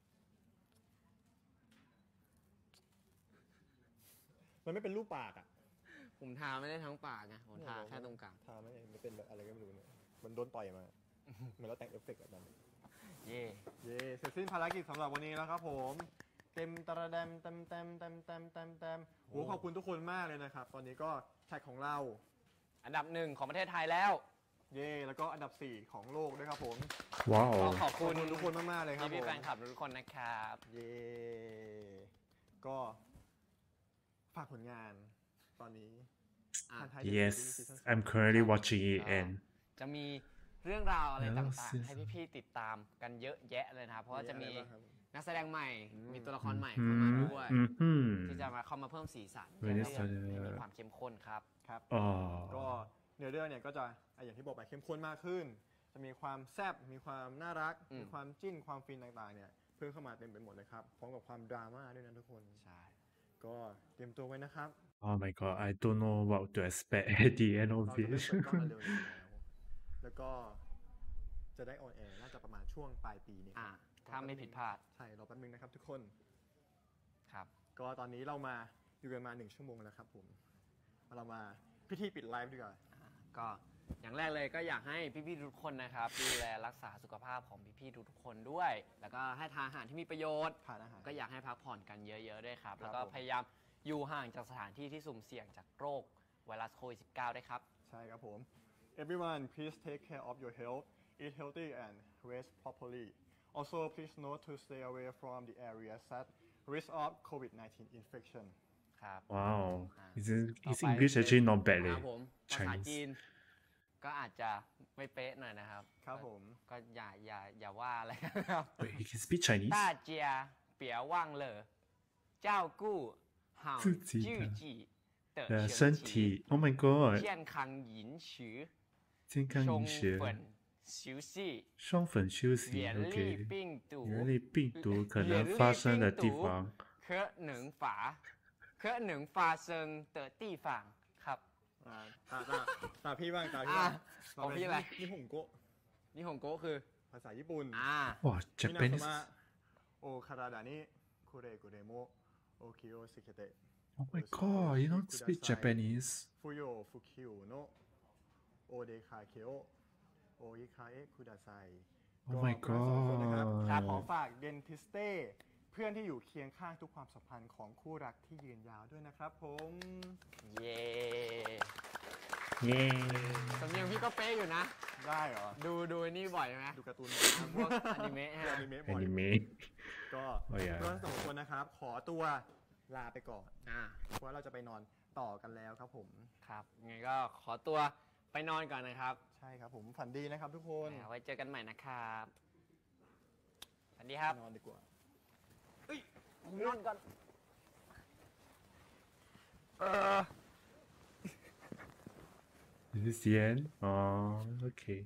มันไม่เป็นรูปปากอะผมทาไม่ได้ทั้งปากไงผมทาแค่ตรงกลางทาไม่เป็นอะไรก็ไม่รู้เนี่ยมันโดนต่อยมาเหมือนเราแต่งเอฟเฟกต์แบบนั้นเย่เย่เสร็จสิ้นภารกิจสำหรับวันนี้แล้วครับผม เต็มตระแดมเต็มโหขอบคุณทุกคนมากเลยนะครับ ตอนนี้ก็แท็กของเราอันดับ 1 ของประเทศไทยแล้วเย่แล้วก็อันดับ 4 ของโลกด้วยครับผมก็ Wow. ขอบขอบคุณคุณทุกคนมากๆเลยครับพี่ผมแฟนคลับทุกคนนะครับเย่ก็ฝากผลงานตอนนี้อ่ะทางไทย Yes, Season I'm currently watching it and จะมีเรื่องราวอะไรแล้วต่างสิๆ ให้พี่ๆติดตามกันเยอะแยะเลยนะครับ เพราะว่าจะมีอะไรบ้างครับนักแสดงใหม่อืมมีตัวละครใหม่เข้ามาด้วย ที่จะมาเข้ามาเพิ่มสีสัน Very เรื่อง sad ให้มีความเข้มข้นครับครับ Oh. ก็เนื้อเรื่องเนี่ยก็จะอย่างที่บอกไปเข้มข้นมากขึ้น จะมีความแซ่บมีความน่ารักอืมมีความจิ้นความฟินต่างๆเนี่ยเพิ่มเข้ามาเต็มไปหมดเลยครับพร้อมกับความดราม่าด้วยนะทุกคนใช่ก็เตรียมตัวไว้นะครับ Oh my god, I don't know what to expect at the end เรา of จะได้ it. เปิดกล้องเร็วๆนี้แล้วแล้วก็จะได้ออนแอร์น่าจะประมาณช่วงปลายปีนี้อ่ะถ้าไม่ผิดพลาดใช่รอแป๊บนึงนะครับทุกคนครับก็ตอนนี้เรามาอยู่กันมา1 ชั่วโมงแล้วครับผมเรามาพิธีปิดไลฟ์ดีกว่าก็อย่างแรกเลยก็อยากให้พี่ๆทุกคนนะครับดูแลรักษาสุขภาพของพี่ๆทุกๆคนด้วย แล้วก็ให้ทานอาหารที่มีประโยชน์ทานอาหารก็อยากให้พักผ่อนกันเยอะๆด้วยครับครับแล้วก็ผมพยายามอยู่ห่างจากสถานที่ที่สุ่มเสี่ยงจากโรคไวรัสโควิด -19 ด้วยครับใช่ครับผม Everyone please take care of your health eat healthy and rest properly also please note to stay away from the areas at risk of COVID-19 infection ครับ Wow. อ่า His ต่อ his ไป English เป็น actually not bad ครับผม ภาษา Chinese. จีน ก็อาจจะไม่เป๊ะหน่อยนะครับครับผมก็อย่าว่าอะไรนะครับ Wait, he can speak Chinese? 大家别忘了照顾好自己的自己的身身体， 体 Oh my god. 健康饮食， 健康饮充食分休息， 双粉休息远离 OK 病毒， 远离病毒可能远离发生的地病毒方可能发生的地方ครับตาพี่บ้างตาพี่อ่ะบ้างของพี่อะไรนี่ผมโกะนี่ฮงโกะคือภาษาญี่ปุ่น哇มินาส Japanese มะโอคาราดานิคุเรกุเรโมโอคิโอซิเคเตะ Oh my god you don't speak Japanese ฟุโยฟุคิวโนโอเดคาเคโอโออิคาเอะคุดาไซ Oh my ก็ทั้งสองคนนะครับ god ขอฝากเดนทิสเต้เพื่อนที่อยู่เคียงข้างทุกความสัมพันธ์ของคู่รักที่ยืนยาวด้วยนะครับผมเย้เย้สำเนียงพี่ก็เป๊ะอยู่นะได้เหรอดูนี่บ่อยไหมดูการ์ตูนพวกอนิเมะดูฮะอนิเมะแอบ่อยนิเมะก็โอ้ยก็ทั้งสองคนนะครับ ขอตัวลาไปก่อนอ่าเพราะว่าเราจะไปนอนต่อกันแล้วครับผมครับยังไงก็ขอตัวไปนอนก่อนนะครับใช่ครับผมฝันดีนะครับทุกคนไว้เจอกันใหม่นะครับสวัสดีครับนอนดีกว่าผมนอนก่อน Is this the end? Oh, okay.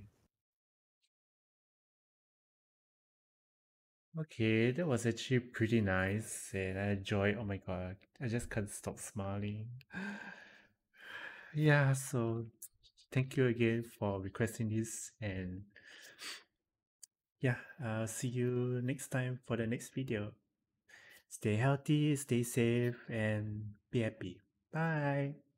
Okay, that was actually pretty nice and I enjoyed. Oh my god, I just can't stop smiling. Yeah, so thank you again for requesting this and yeah, I'll see you next time for the next video. Stay healthy, stay safe, and be happy. Bye.